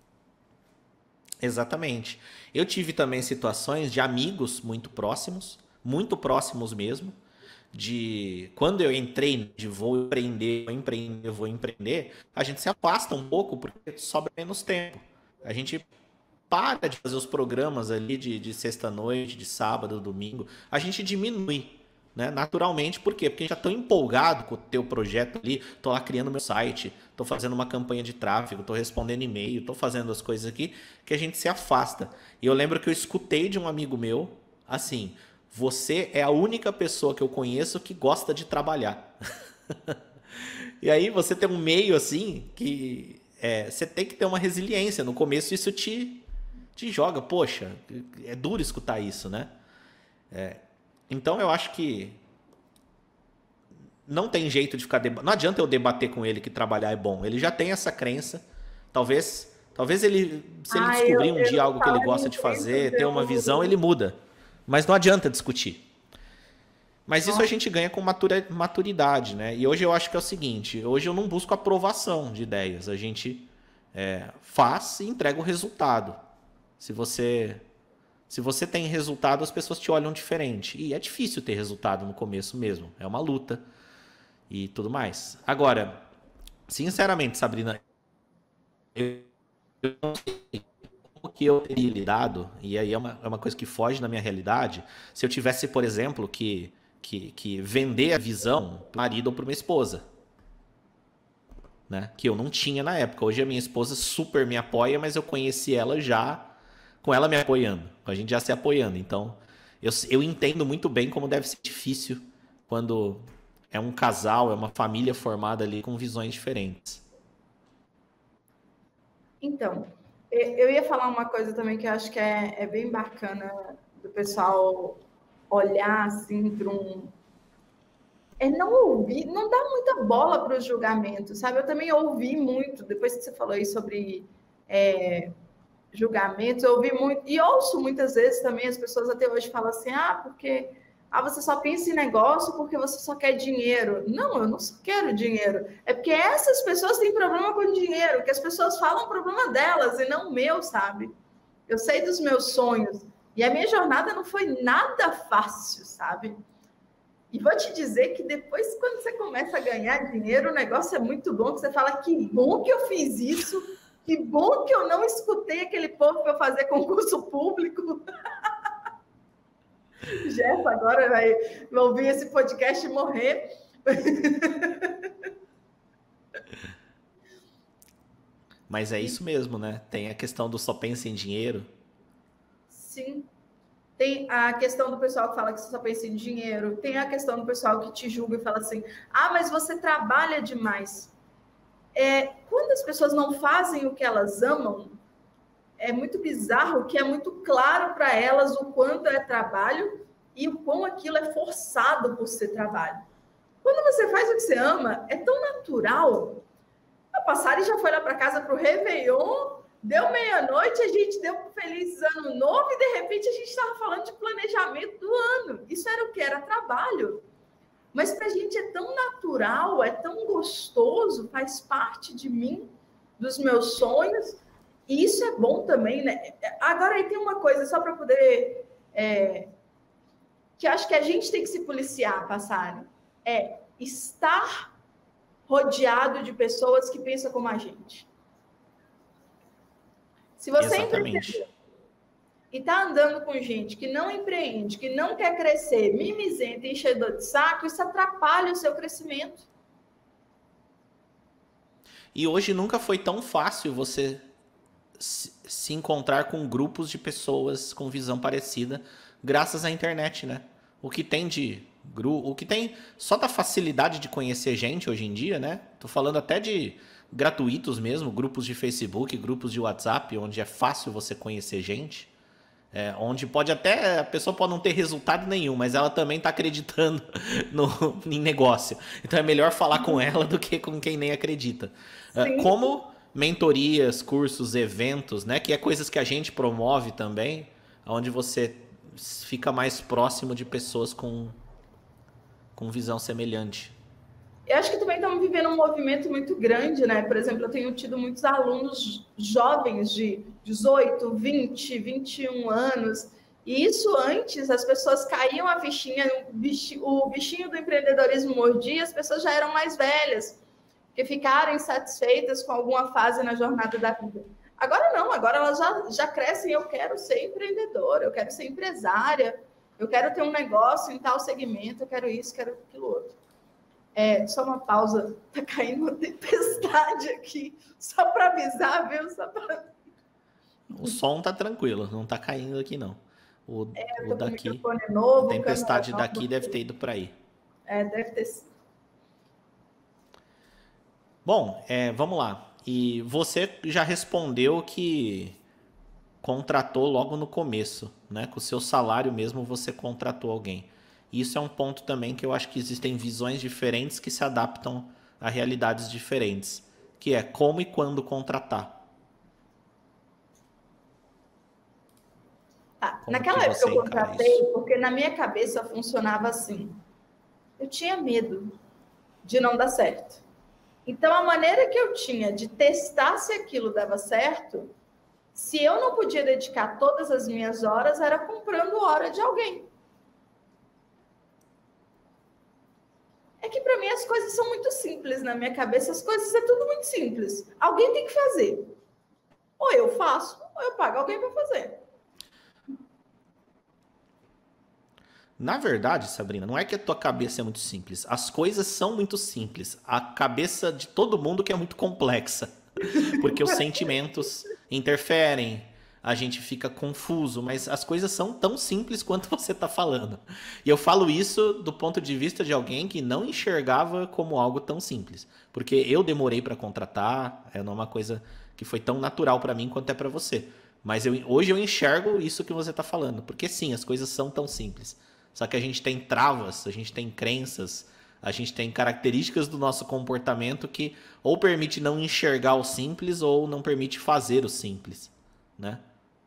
Speaker 2: Exatamente. Eu tive também situações de amigos muito próximos, muito próximos mesmo, de quando eu entrei de vou empreender, vou empreender, vou empreender, a gente se afasta um pouco porque sobra menos tempo. A gente para de fazer os programas ali de, de sexta-noite, de sábado, domingo. A gente diminui, né? Naturalmente. Por quê? Porque a gente está tão empolgado com o teu projeto ali. Tô lá criando meu site, tô fazendo uma campanha de tráfego, tô respondendo e-mail, tô fazendo as coisas aqui, que a gente se afasta. E eu lembro que eu escutei de um amigo meu, assim... Você é a única pessoa que eu conheço que gosta de trabalhar. E aí você tem um meio assim que é, você tem que ter uma resiliência. No começo isso te, te joga. Poxa, é duro escutar isso, né? É, então eu acho que não tem jeito de ficar... Deba... Não adianta eu debater com ele que trabalhar é bom. Ele já tem essa crença. Talvez, talvez ele, se ele
Speaker 1: Ah,
Speaker 2: descobrir
Speaker 1: eu,
Speaker 2: um
Speaker 1: eu
Speaker 2: dia algo que ele
Speaker 1: falo
Speaker 2: gosta
Speaker 1: de
Speaker 2: de fazer, ter
Speaker 1: eu...
Speaker 2: uma visão, ele muda. Mas não adianta discutir. Mas isso a gente ganha com maturidade, né? E hoje eu acho que é o seguinte, hoje eu não busco aprovação de ideias, a gente é, faz e entrega o resultado. Se você, se você tem resultado, as pessoas te olham diferente. E é difícil ter resultado no começo mesmo, é uma luta e tudo mais. Agora, sinceramente, Sabrina, eu não sei como que eu teria lidado, e aí é uma, é uma coisa que foge da minha realidade, se eu tivesse, por exemplo, que... Que, que vender a visão para o marido ou para uma esposa, né? Que eu não tinha na época. Hoje a minha esposa super me apoia, mas eu conheci ela já com ela me apoiando, com a gente já se apoiando. Então eu, eu entendo muito bem como deve ser difícil quando é um casal, é uma família formada ali com visões diferentes.
Speaker 1: Então, eu ia falar uma coisa também que eu acho que é, é bem bacana do pessoal olhar assim para um... É não ouvir, não dá muita bola para os julgamentos, sabe? Eu também ouvi muito, depois que você falou aí sobre é, julgamentos, eu ouvi muito, e ouço muitas vezes também, as pessoas até hoje falam assim, ah, porque ah, você só pensa em negócio porque você só quer dinheiro. Não, eu não só quero dinheiro. É porque essas pessoas têm problema com dinheiro, que as pessoas falam o problema delas e não o meu, sabe? Eu sei dos meus sonhos. E a minha jornada não foi nada fácil, sabe? E vou te dizer que depois, quando você começa a ganhar dinheiro, o negócio é muito bom, que você fala, que bom que eu fiz isso, que bom que eu não escutei aquele povo para eu fazer concurso público. Jeff agora vai, vai ouvir esse podcast e morrer.
Speaker 2: Mas é isso mesmo, né? Tem a questão do só pensa em dinheiro.
Speaker 1: Sim. Tem a questão do pessoal que fala que você só pensa em dinheiro. Tem a questão do pessoal que te julga e fala assim, ah, mas você trabalha demais. É, quando as pessoas não fazem o que elas amam, é muito bizarro que é muito claro para elas o quanto é trabalho e o quão aquilo é forçado por ser trabalho. Quando você faz o que você ama, é tão natural. A Passari já foi lá para casa para o Réveillon, deu meia-noite, a gente deu um feliz ano novo e, de repente, a gente estava falando de planejamento do ano. Isso era o que? Era trabalho. Mas para a gente é tão natural, é tão gostoso, faz parte de mim, dos meus sonhos. E isso é bom também, né? Agora, aí tem uma coisa, só para poder... É, que acho que a gente tem que se policiar, Passari. É estar rodeado de pessoas que pensam como a gente. Se você empreende e está andando com gente que não empreende, que não quer crescer, mimizento e enchedor de saco, isso atrapalha o seu crescimento.
Speaker 2: E hoje nunca foi tão fácil você se encontrar com grupos de pessoas com visão parecida, graças à internet, né? O que tem de grupo, o que tem só da facilidade de conhecer gente hoje em dia, né? Tô falando até de gratuitos mesmo, grupos de Facebook, grupos de WhatsApp, onde é fácil você conhecer gente, é, onde pode até, a pessoa pode não ter resultado nenhum, mas ela também está acreditando no, em negócio. Então é melhor falar com ela do que com quem nem acredita. É, como mentorias, cursos, eventos, né, que é coisas que a gente promove também, onde você fica mais próximo de pessoas com, com visão semelhante.
Speaker 1: Eu acho que também estamos vivendo um movimento muito grande, né? Por exemplo, eu tenho tido muitos alunos jovens de dezoito, vinte, vinte e um anos, E isso antes, as pessoas caíam a fichinha, o bichinho, o bichinho do empreendedorismo mordia, as pessoas já eram mais velhas, que ficaram insatisfeitas com alguma fase na jornada da vida. Agora não, agora elas já, já crescem, eu quero ser empreendedora, eu quero ser empresária, eu quero ter um negócio em tal segmento, eu quero isso, quero aquilo outro. É, só uma pausa, tá caindo uma tempestade aqui, só para avisar, viu? Só pra...
Speaker 2: O som tá tranquilo, não tá caindo aqui não. O,
Speaker 1: é,
Speaker 2: o daqui,
Speaker 1: novo,
Speaker 2: a tempestade
Speaker 1: câmera,
Speaker 2: daqui deve ter ido para aí.
Speaker 1: É, deve ter sido.
Speaker 2: Bom, é, vamos lá. E você já respondeu que contratou logo no começo, né? Com o seu salário mesmo você contratou alguém. Isso é um ponto também que eu acho que existem visões diferentes que se adaptam a realidades diferentes, que é como e quando contratar.
Speaker 1: Ah, naquela época eu contratei, porque na minha cabeça funcionava assim. Eu tinha medo de não dar certo. Então, a maneira que eu tinha de testar se aquilo dava certo, se eu não podia dedicar todas as minhas horas, era comprando hora de alguém. É que para mim as coisas são muito simples na minha cabeça, as coisas é tudo muito simples. Alguém tem que fazer. Ou eu faço, ou eu pago alguém para fazer.
Speaker 2: Na verdade, Sabrina, não é que a tua cabeça é muito simples. As coisas são muito simples. A cabeça de todo mundo que é muito complexa. Porque os sentimentos interferem, a gente fica confuso, mas as coisas são tão simples quanto você está falando. E eu falo isso do ponto de vista de alguém que não enxergava como algo tão simples. Porque eu demorei para contratar, é uma coisa que foi tão natural para mim quanto é para você. Mas eu, hoje eu enxergo isso que você está falando. Porque sim, as coisas são tão simples. Só que a gente tem travas, a gente tem crenças, a gente tem características do nosso comportamento que ou permite não enxergar o simples ou não permite fazer o simples, né?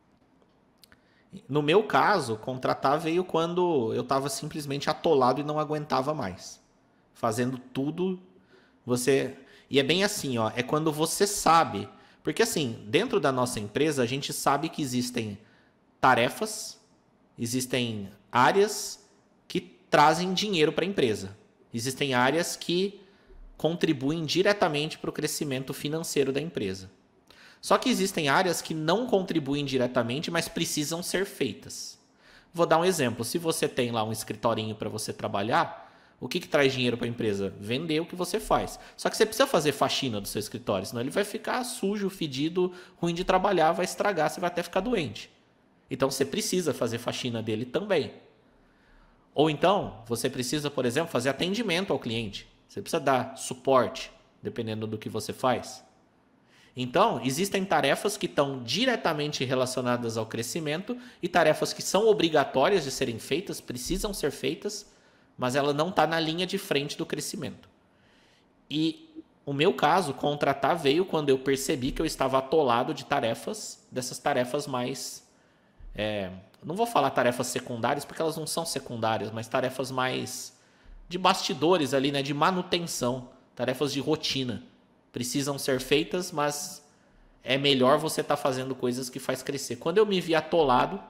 Speaker 2: No meu caso, contratar veio quando eu estava simplesmente atolado e não aguentava mais. Fazendo tudo, você... E é bem assim, ó, é quando você sabe... Porque assim, dentro da nossa empresa, a gente sabe que existem tarefas, existem áreas que trazem dinheiro para a empresa. Existem áreas que contribuem diretamente para o crescimento financeiro da empresa. Só que existem áreas que não contribuem diretamente, mas precisam ser feitas. Vou dar um exemplo. Se você tem lá um escritorinho para você trabalhar, o que, que traz dinheiro para a empresa? Vender o que você faz. Só que você precisa fazer faxina do seu escritório, senão ele vai ficar sujo, fedido, ruim de trabalhar, vai estragar, você vai até ficar doente. Então você precisa fazer faxina dele também. Ou então, você precisa, por exemplo, fazer atendimento ao cliente. Você precisa dar suporte, dependendo do que você faz. Então, existem tarefas que estão diretamente relacionadas ao crescimento e tarefas que são obrigatórias de serem feitas, precisam ser feitas, mas ela não está na linha de frente do crescimento. E o meu caso, contratar veio quando eu percebi que eu estava atolado de tarefas, dessas tarefas mais... É, não vou falar tarefas secundárias, porque elas não são secundárias, mas tarefas mais de bastidores ali, né, de manutenção, tarefas de rotina. Precisam ser feitas, mas é melhor você estar tá fazendo coisas que faz crescer. Quando eu me vi atolado,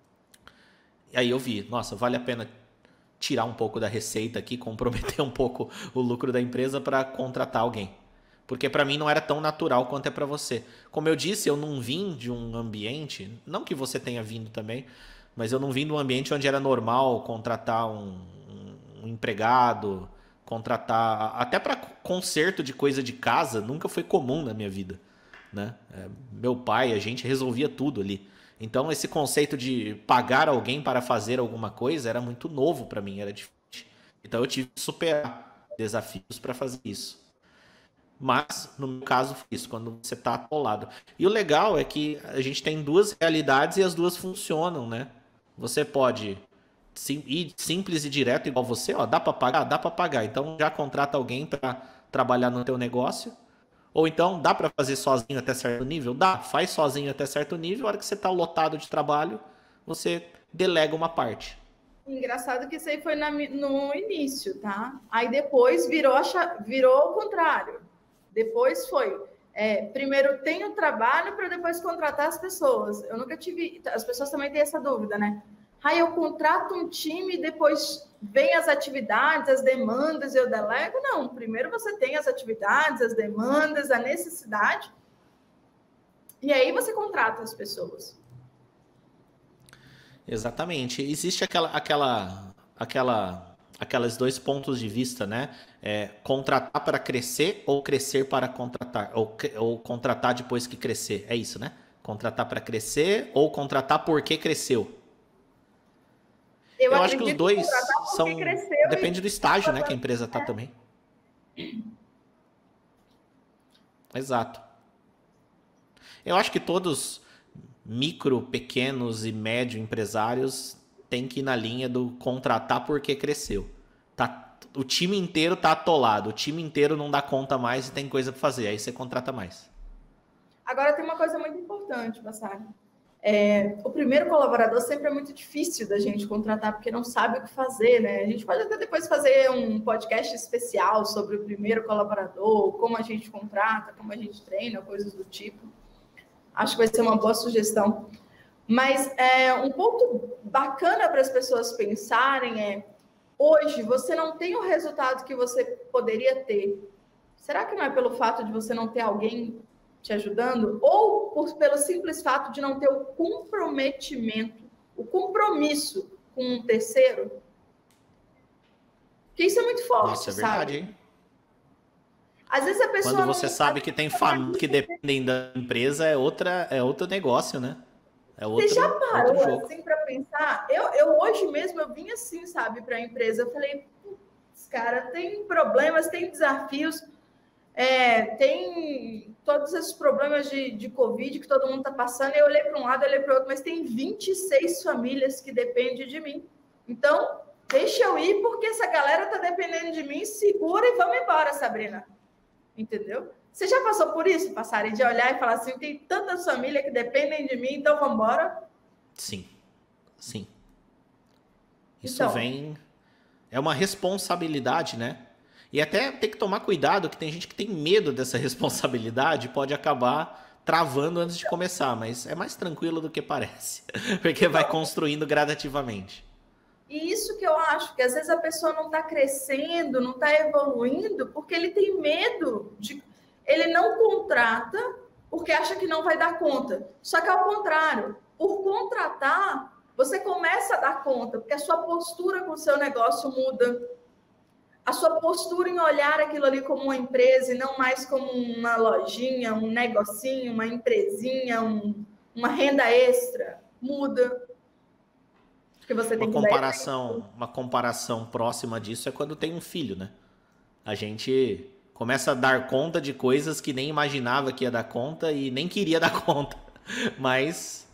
Speaker 2: aí eu vi, nossa, vale a pena tirar um pouco da receita aqui, comprometer um pouco o lucro da empresa para contratar alguém. Porque para mim não era tão natural quanto é para você. Como eu disse, eu não vim de um ambiente, não que você tenha vindo também, mas eu não vim de um ambiente onde era normal contratar um, um, um empregado, contratar... Até para conserto de coisa de casa, nunca foi comum na minha vida, né? É, meu pai, a gente resolvia tudo ali. Então esse conceito de pagar alguém para fazer alguma coisa era muito novo para mim, era difícil. Então eu tive que superar desafios para fazer isso. Mas, no meu caso, foi isso, quando você está atolado. E o legal é que a gente tem duas realidades e as duas funcionam, né? Você pode sim, ir simples e direto igual você, ó, dá para pagar? Dá para pagar. Então, já contrata alguém para trabalhar no teu negócio. Ou então, dá para fazer sozinho até certo nível? Dá, faz sozinho até certo nível. A hora que você está lotado de trabalho, você delega uma parte.
Speaker 1: Engraçado que isso aí foi na, no início, tá? Aí depois virou, virou o contrário. Depois foi, é, primeiro tem o trabalho para depois contratar as pessoas. Eu nunca tive, as pessoas também têm essa dúvida, né? Aí eu contrato um time e depois vem as atividades, as demandas, eu delego. Não, primeiro você tem as atividades, as demandas, a necessidade, e aí você contrata as pessoas.
Speaker 2: Exatamente. Existe aquela, aquela, aquela, aquelas dois pontos de vista, né? É, contratar para crescer ou crescer para contratar, ou, ou contratar depois que crescer. É isso, né? Contratar para crescer ou contratar porque cresceu.
Speaker 1: Eu,
Speaker 2: Eu acho que os dois são... Depende
Speaker 1: e...
Speaker 2: do estágio, né, que a empresa está é. também. Exato. Eu acho que todos micro, pequenos e médio empresários têm que ir na linha do contratar porque cresceu. Tá, o time inteiro tá atolado, o time inteiro não dá conta mais e tem coisa para fazer, aí você contrata mais.
Speaker 1: Agora tem uma coisa muito importante, Bassari. É, o primeiro colaborador sempre é muito difícil da gente contratar, porque não sabe o que fazer, né? A gente pode até depois fazer um podcast especial sobre o primeiro colaborador, como a gente contrata, como a gente treina, coisas do tipo. Acho que vai ser uma boa sugestão. Mas é, um ponto bacana para as pessoas pensarem é, hoje você não tem o resultado que você poderia ter. Será que não é pelo fato de você não ter alguém te ajudando, ou por, pelo simples fato de não ter o comprometimento, o compromisso com um terceiro? Porque isso é muito forte,
Speaker 2: Nossa, é verdade,
Speaker 1: sabe?
Speaker 2: Hein?
Speaker 1: Às vezes a pessoa
Speaker 2: Quando você sabe que tem famílias que dependem da empresa, é, outra, é outro negócio, né? É outro,
Speaker 1: você já parou
Speaker 2: jogo.
Speaker 1: assim para pensar? Eu, eu hoje mesmo, eu vim assim, sabe, para a empresa. Eu falei, putz, cara, tem problemas, tem desafios, É, tem todos esses problemas de, de Covid que todo mundo está passando. Eu olhei para um lado, eu olhei para o outro, mas tem vinte e seis famílias que dependem de mim. Então, deixa eu ir, porque essa galera está dependendo de mim. Segura e vamos embora, Sabrina. Entendeu? Você já passou por isso, Passari, de olhar e falar assim, tem tantas famílias que dependem de mim, então vamos embora?
Speaker 2: Sim, sim. Isso
Speaker 1: então,
Speaker 2: vem... É uma responsabilidade, né? E até tem que tomar cuidado, que tem gente que tem medo dessa responsabilidade, pode acabar travando antes de começar, mas é mais tranquilo do que parece, porque vai construindo gradativamente.
Speaker 1: E isso que eu acho, que às vezes a pessoa não está crescendo, não está evoluindo, porque ele tem medo de... Ele não contrata porque acha que não vai dar conta. Só que ao contrário, por contratar, você começa a dar conta, porque a sua postura com o seu negócio muda. A sua postura em olhar aquilo ali como uma empresa e não mais como uma lojinha, um negocinho, uma empresinha, um, uma renda extra, muda. Porque você tem
Speaker 2: uma
Speaker 1: que
Speaker 2: comparação,
Speaker 1: dar...
Speaker 2: uma comparação próxima disso é quando tem um filho, né? A gente começa a dar conta de coisas que nem imaginava que ia dar conta e nem queria dar conta. Mas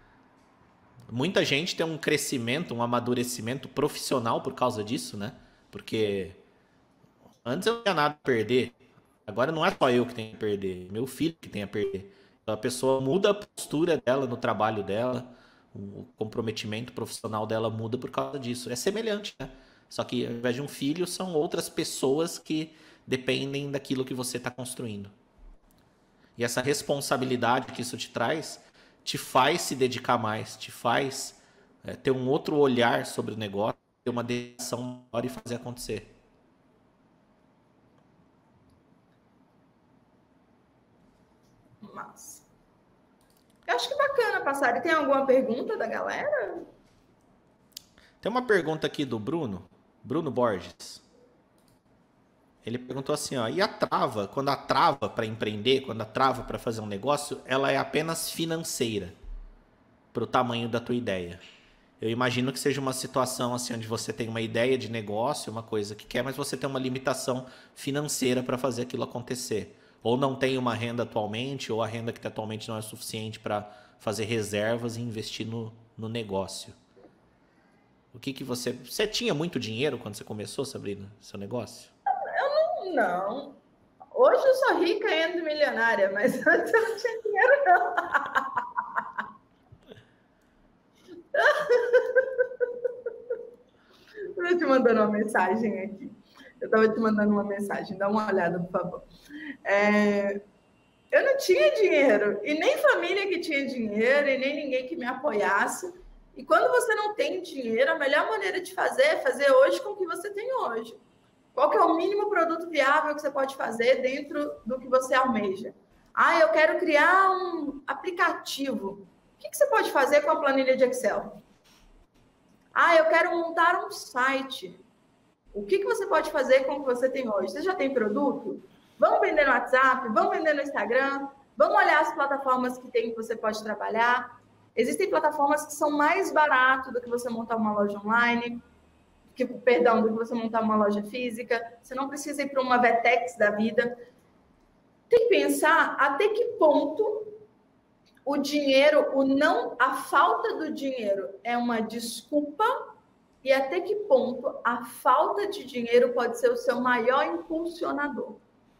Speaker 2: muita gente tem um crescimento, um amadurecimento profissional por causa disso, né? Porque antes eu não tinha nada a perder. Agora não é só eu que tenho a perder, meu filho que tem a perder. Então a pessoa muda a postura dela no trabalho dela, o comprometimento profissional dela muda por causa disso. É semelhante, né? Só que ao invés de um filho, são outras pessoas que dependem daquilo que você está construindo. E essa responsabilidade que isso te traz, te faz se dedicar mais, te faz é, ter um outro olhar sobre o negócio, ter uma dedicação maior e fazer acontecer.
Speaker 1: Massa. Eu acho que bacana, Passari. Tem alguma pergunta da galera?
Speaker 2: Tem uma pergunta aqui do Bruno, Bruno Borges. Ele perguntou assim, ó, e a trava, quando a trava para empreender, quando a trava para fazer um negócio, ela é apenas financeira para o tamanho da tua ideia. Eu imagino que seja uma situação assim onde você tem uma ideia de negócio, uma coisa que quer, mas você tem uma limitação financeira para fazer aquilo acontecer. Ou não tem uma renda atualmente, ou a renda que tem atualmente não é suficiente para fazer reservas e investir no, no negócio. O que que você... Você tinha muito dinheiro quando você começou, Sabrina, seu negócio?
Speaker 1: Eu não, não. Hoje eu sou rica e ando milionária, mas antes eu não tinha dinheiro, não. Estou te mandando uma mensagem aqui. Eu estava te mandando uma mensagem, dá uma olhada, por favor. É, eu não tinha dinheiro, e nem família que tinha dinheiro, e nem ninguém que me apoiasse. E quando você não tem dinheiro, a melhor maneira de fazer é fazer hoje com o que você tem hoje. Qual que é o mínimo produto viável que você pode fazer dentro do que você almeja? Ah, eu quero criar um aplicativo. O que, que você pode fazer com a planilha de Excel? Ah, eu quero montar um site. O que, que você pode fazer com o que você tem hoje? Você já tem produto? Vamos vender no WhatsApp? Vamos vender no Instagram? Vamos olhar as plataformas que tem que você pode trabalhar? Existem plataformas que são mais baratas do que você montar uma loja online, que, perdão, do que você montar uma loja física. Você não precisa ir para uma Vetex da vida. Tem que pensar até que ponto o dinheiro, o não, a falta do dinheiro é uma desculpa e até que ponto a falta de dinheiro pode ser o seu maior impulsionador.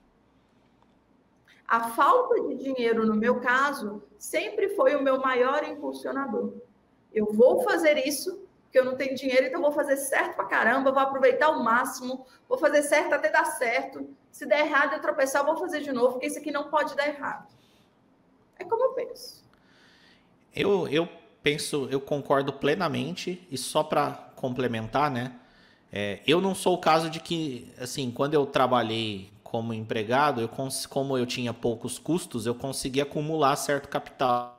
Speaker 1: A falta de dinheiro, no meu caso, sempre foi o meu maior impulsionador. Eu vou fazer isso, porque eu não tenho dinheiro, então vou fazer certo pra caramba, vou aproveitar ao máximo, vou fazer certo até dar certo. Se der errado, eu tropeçar, eu vou fazer de novo, porque isso aqui não pode dar errado. É como eu penso.
Speaker 2: Eu, eu penso, eu concordo plenamente, e só para complementar, né? É, eu não sou o caso de que, assim, quando eu trabalhei como empregado, eu, como eu tinha poucos custos, eu consegui acumular certo capital.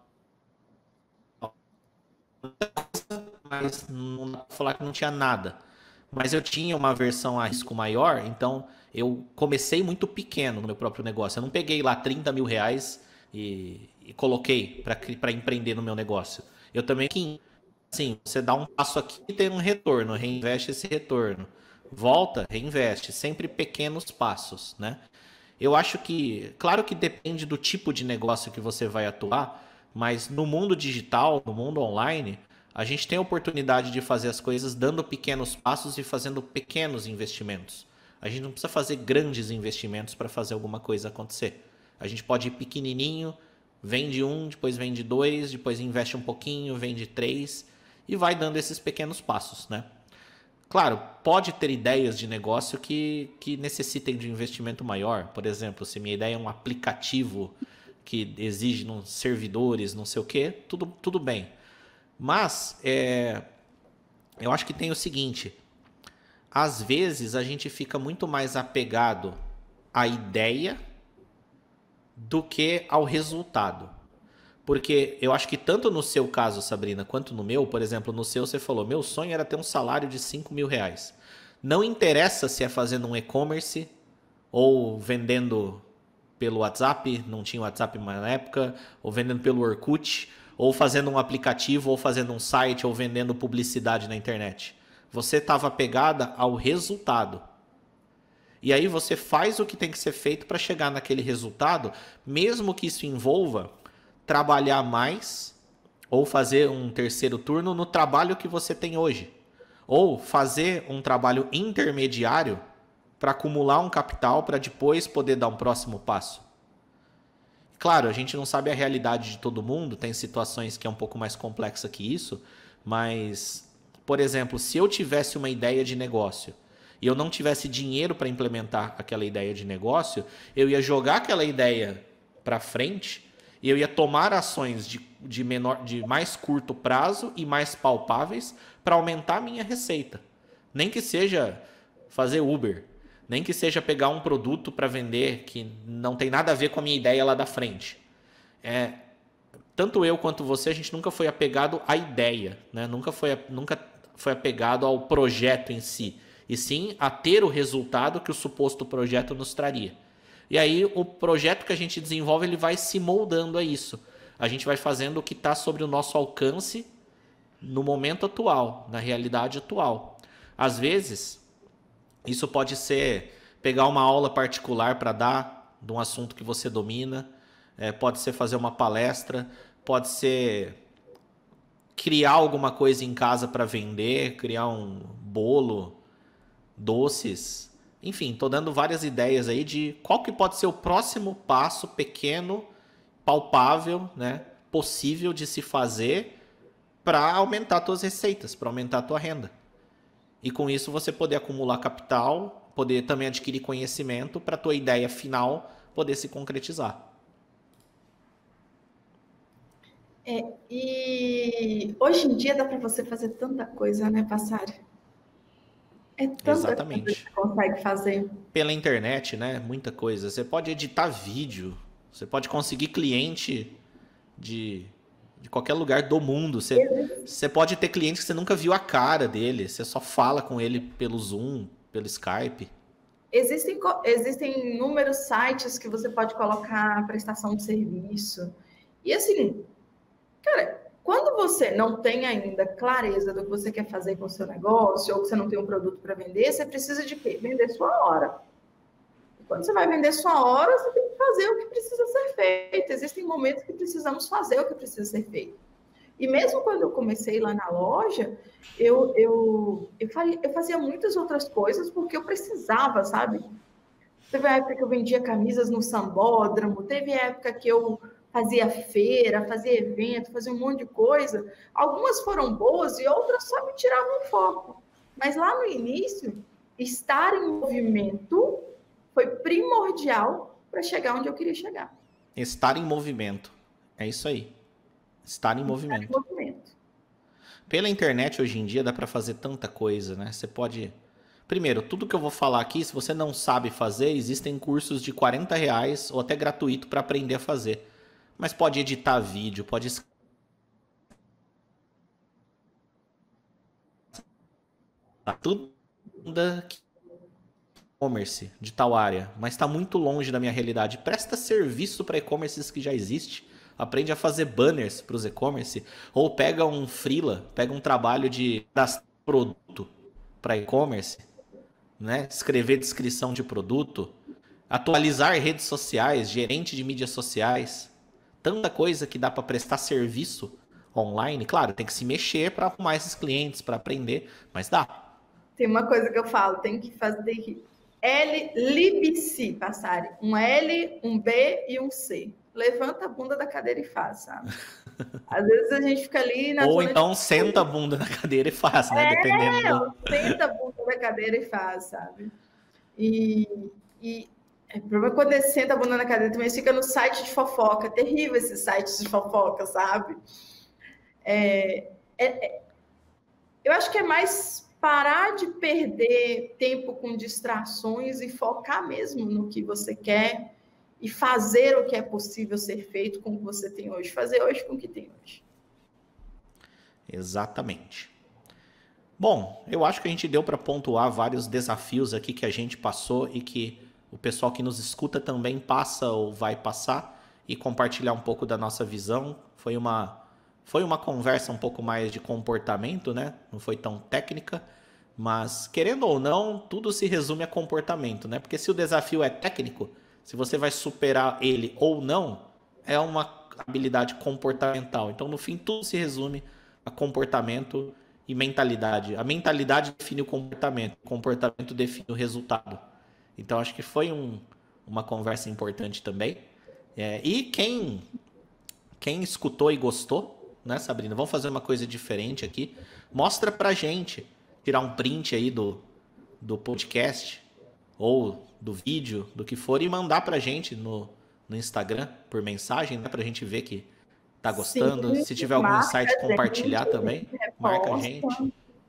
Speaker 2: Mas não dá pra falar que não tinha nada. Mas eu tinha uma versão a risco maior, então eu comecei muito pequeno no meu próprio negócio. Eu não peguei lá trinta mil reais e, e coloquei para empreender no meu negócio. Eu também, assim, você dá um passo aqui e tem um retorno, reinveste esse retorno. Volta, reinveste, sempre pequenos passos, né? Eu acho que, claro que depende do tipo de negócio que você vai atuar, mas no mundo digital, no mundo online, a gente tem a oportunidade de fazer as coisas dando pequenos passos e fazendo pequenos investimentos. A gente não precisa fazer grandes investimentos para fazer alguma coisa acontecer. A gente pode ir pequenininho, vende um, depois vende dois, depois investe um pouquinho, vende três e vai dando esses pequenos passos, né? Claro, pode ter ideias de negócio que, que necessitem de um investimento maior. Por exemplo, se minha ideia é um aplicativo que exige nos servidores, não sei o quê, tudo, tudo bem. Mas é, eu acho que tem o seguinte, às vezes a gente fica muito mais apegado à ideia do que ao resultado. Porque eu acho que tanto no seu caso, Sabrina, quanto no meu, por exemplo, no seu você falou, meu sonho era ter um salário de cinco mil reais. Não interessa se é fazendo um e-commerce ou vendendo pelo WhatsApp, não tinha WhatsApp na época, ou vendendo pelo Orkut, ou fazendo um aplicativo, ou fazendo um site, ou vendendo publicidade na internet. Você estava apegada ao resultado. E aí você faz o que tem que ser feito para chegar naquele resultado, mesmo que isso envolva trabalhar mais, ou fazer um terceiro turno no trabalho que você tem hoje. Ou fazer um trabalho intermediário para acumular um capital para depois poder dar um próximo passo. Claro, a gente não sabe a realidade de todo mundo, tem situações que é um pouco mais complexa que isso, mas, por exemplo, se eu tivesse uma ideia de negócio e eu não tivesse dinheiro para implementar aquela ideia de negócio, eu ia jogar aquela ideia para frente e eu ia tomar ações de, de, menor, de mais curto prazo e mais palpáveis para aumentar a minha receita. Nem que seja fazer Uber, nem que seja pegar um produto para vender que não tem nada a ver com a minha ideia lá da frente. É, tanto eu quanto você, a gente nunca foi apegado à ideia, né? Nunca foi, nunca foi apegado ao projeto em si, e sim a ter o resultado que o suposto projeto nos traria. E aí o projeto que a gente desenvolve, ele vai se moldando a isso. A gente vai fazendo o que está sobre o nosso alcance no momento atual, na realidade atual. Às vezes, isso pode ser pegar uma aula particular para dar de um assunto que você domina, é, pode ser fazer uma palestra, pode ser criar alguma coisa em casa para vender, criar um bolo, doces. Enfim, estou dando várias ideias aí de qual que pode ser o próximo passo pequeno, palpável, né, possível de se fazer para aumentar suas receitas, para aumentar a tua renda. E com isso você poder acumular capital, poder também adquirir conhecimento para a tua ideia final poder se concretizar.
Speaker 1: É, e hoje em dia dá para você fazer tanta coisa, né, Passari? É tanta coisa que
Speaker 2: Exatamente.
Speaker 1: você consegue fazer.
Speaker 2: Pela internet, né? Muita coisa. Você pode editar vídeo, você pode conseguir cliente de, de qualquer lugar do mundo. Você, você pode ter cliente que você nunca viu a cara dele, você só fala com ele pelo Zoom, pelo Skype.
Speaker 1: Existem, existem inúmeros sites que você pode colocar prestação de serviço. E assim, cara, quando você não tem ainda clareza do que você quer fazer com o seu negócio, ou que você não tem um produto para vender, você precisa de quê? Vender sua hora. E quando você vai vender sua hora, você tem que fazer o que precisa ser feito. Existem momentos que precisamos fazer o que precisa ser feito. E mesmo quando eu comecei lá na loja, eu, eu, eu, fazia, eu fazia muitas outras coisas porque eu precisava, sabe? Teve a época que eu vendia camisas no sambódromo, teve a época que eu fazia feira, fazia evento, fazia um monte de coisa. Algumas foram boas e outras só me tiravam o foco. Mas lá no início, estar em movimento foi primordial para chegar onde eu queria chegar.
Speaker 2: Estar em movimento. É isso aí. Estar em movimento.
Speaker 1: Estar em movimento.
Speaker 2: Pela internet hoje em dia dá para fazer tanta coisa, né? Você pode... Primeiro, tudo que eu vou falar aqui, se você não sabe fazer, existem cursos de quarenta reais ou até gratuito para aprender a fazer. Mas pode editar vídeo, pode escrever tudo e-commerce de tal área, mas está muito longe da minha realidade. Presta serviço para e-commerces que já existe. Aprende a fazer banners para os e-commerce, ou pega um freela, pega um trabalho de produto para e-commerce, né? Escrever descrição de produto, atualizar redes sociais, gerente de mídias sociais, tanta coisa que dá para prestar serviço online. Claro, tem que se mexer para arrumar esses clientes, para aprender, mas dá.
Speaker 1: Tem uma coisa que eu falo, tem que fazer L, Libc, Passari. Um L, um B e um C. Levanta a bunda da cadeira e faz, sabe? Às vezes a gente fica ali na
Speaker 2: Ou
Speaker 1: zona
Speaker 2: então
Speaker 1: de...
Speaker 2: senta a bunda na cadeira e faz, né?
Speaker 1: É,
Speaker 2: Dependendo do...
Speaker 1: senta a bunda da cadeira e faz, sabe? E, e é, o problema é quando ele senta a bunda na cadeira, também fica no site de fofoca. É terrível esses sites de fofoca, sabe? É, é, é, eu acho que é mais parar de perder tempo com distrações e focar mesmo no que você quer e fazer o que é possível ser feito com o que você tem hoje. Fazer hoje com o que tem hoje.
Speaker 2: Exatamente. Bom, eu acho que a gente deu para pontuar vários desafios aqui que a gente passou e que o pessoal que nos escuta também passa ou vai passar e compartilhar um pouco da nossa visão. Foi uma, foi uma conversa um pouco mais de comportamento, né? Não foi tão técnica, mas querendo ou não, tudo se resume a comportamento, né? Porque se o desafio é técnico, se você vai superar ele ou não, é uma habilidade comportamental. Então, no fim, tudo se resume a comportamento e mentalidade. A mentalidade define o comportamento, o comportamento define o resultado. Então, acho que foi um, uma conversa importante também. É, e quem, quem escutou e gostou, né, Sabrina? Vamos fazer uma coisa diferente aqui. Mostra pra gente, tirar um print aí do, do podcast ou do vídeo, do que for, e mandar pra gente no, no Instagram por mensagem, né, pra gente ver que tá gostando.
Speaker 1: Sim,
Speaker 2: se tiver algum insight, compartilhar também.
Speaker 1: Reposta.
Speaker 2: Marca a gente.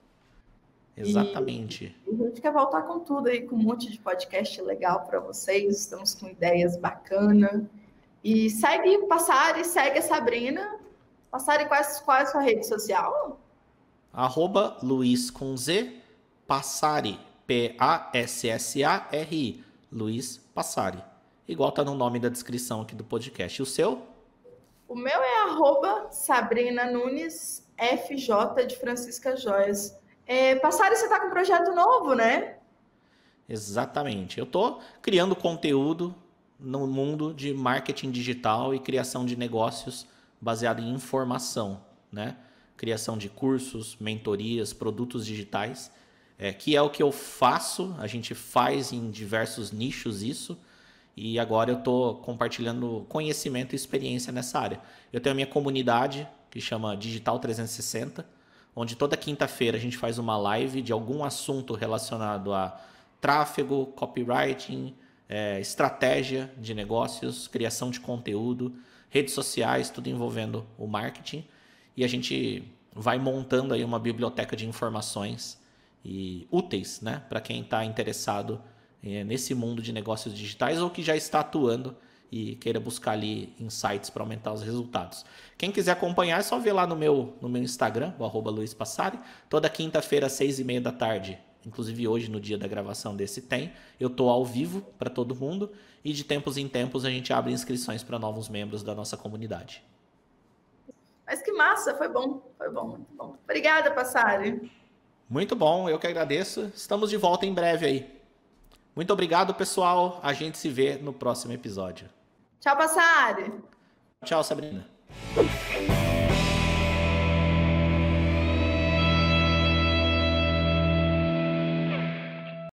Speaker 2: Exatamente.
Speaker 1: E a gente quer voltar com tudo aí, com um monte de podcast legal para vocês. Estamos com ideias bacanas. E segue o Passari, segue a Sabrina. Passari, quais, qual é a sua rede social?
Speaker 2: Arroba Luiz com Z, Passari. P A S S A R I. Luiz Passari. Igual tá no nome da descrição aqui do podcast. E o seu?
Speaker 1: O meu é arroba Sabrina Nunes, F J de Francisca Joias. É, Passari, você está com um projeto novo, né?
Speaker 2: Exatamente. Eu estou criando conteúdo no mundo de marketing digital e criação de negócios baseado em informação, né? Criação de cursos, mentorias, produtos digitais, é, que é o que eu faço. A gente faz em diversos nichos isso. E agora eu estou compartilhando conhecimento e experiência nessa área. Eu tenho a minha comunidade, que chama Digital trezentos e sessenta, onde toda quinta-feira a gente faz uma live de algum assunto relacionado a tráfego, copywriting, é, estratégia de negócios, criação de conteúdo, redes sociais, tudo envolvendo o marketing. E a gente vai montando aí uma biblioteca de informações e úteis, né, para quem está interessado é, nesse mundo de negócios digitais ou que já está atuando e queira buscar ali insights para aumentar os resultados. Quem quiser acompanhar é só ver lá no meu, no meu Instagram, o arroba Luiz Passari. Toda quinta-feira, às seis e meia da tarde, inclusive hoje, no dia da gravação desse tem, eu estou ao vivo para todo mundo e de tempos em tempos a gente abre inscrições para novos membros da nossa comunidade.
Speaker 1: Mas que massa, foi bom, foi bom, muito bom. Obrigada, Passari.
Speaker 2: Muito bom, eu que agradeço. Estamos de volta em breve aí. Muito obrigado, pessoal. A gente se vê no próximo episódio.
Speaker 1: Tchau, Passari.
Speaker 2: Tchau, Sabrina.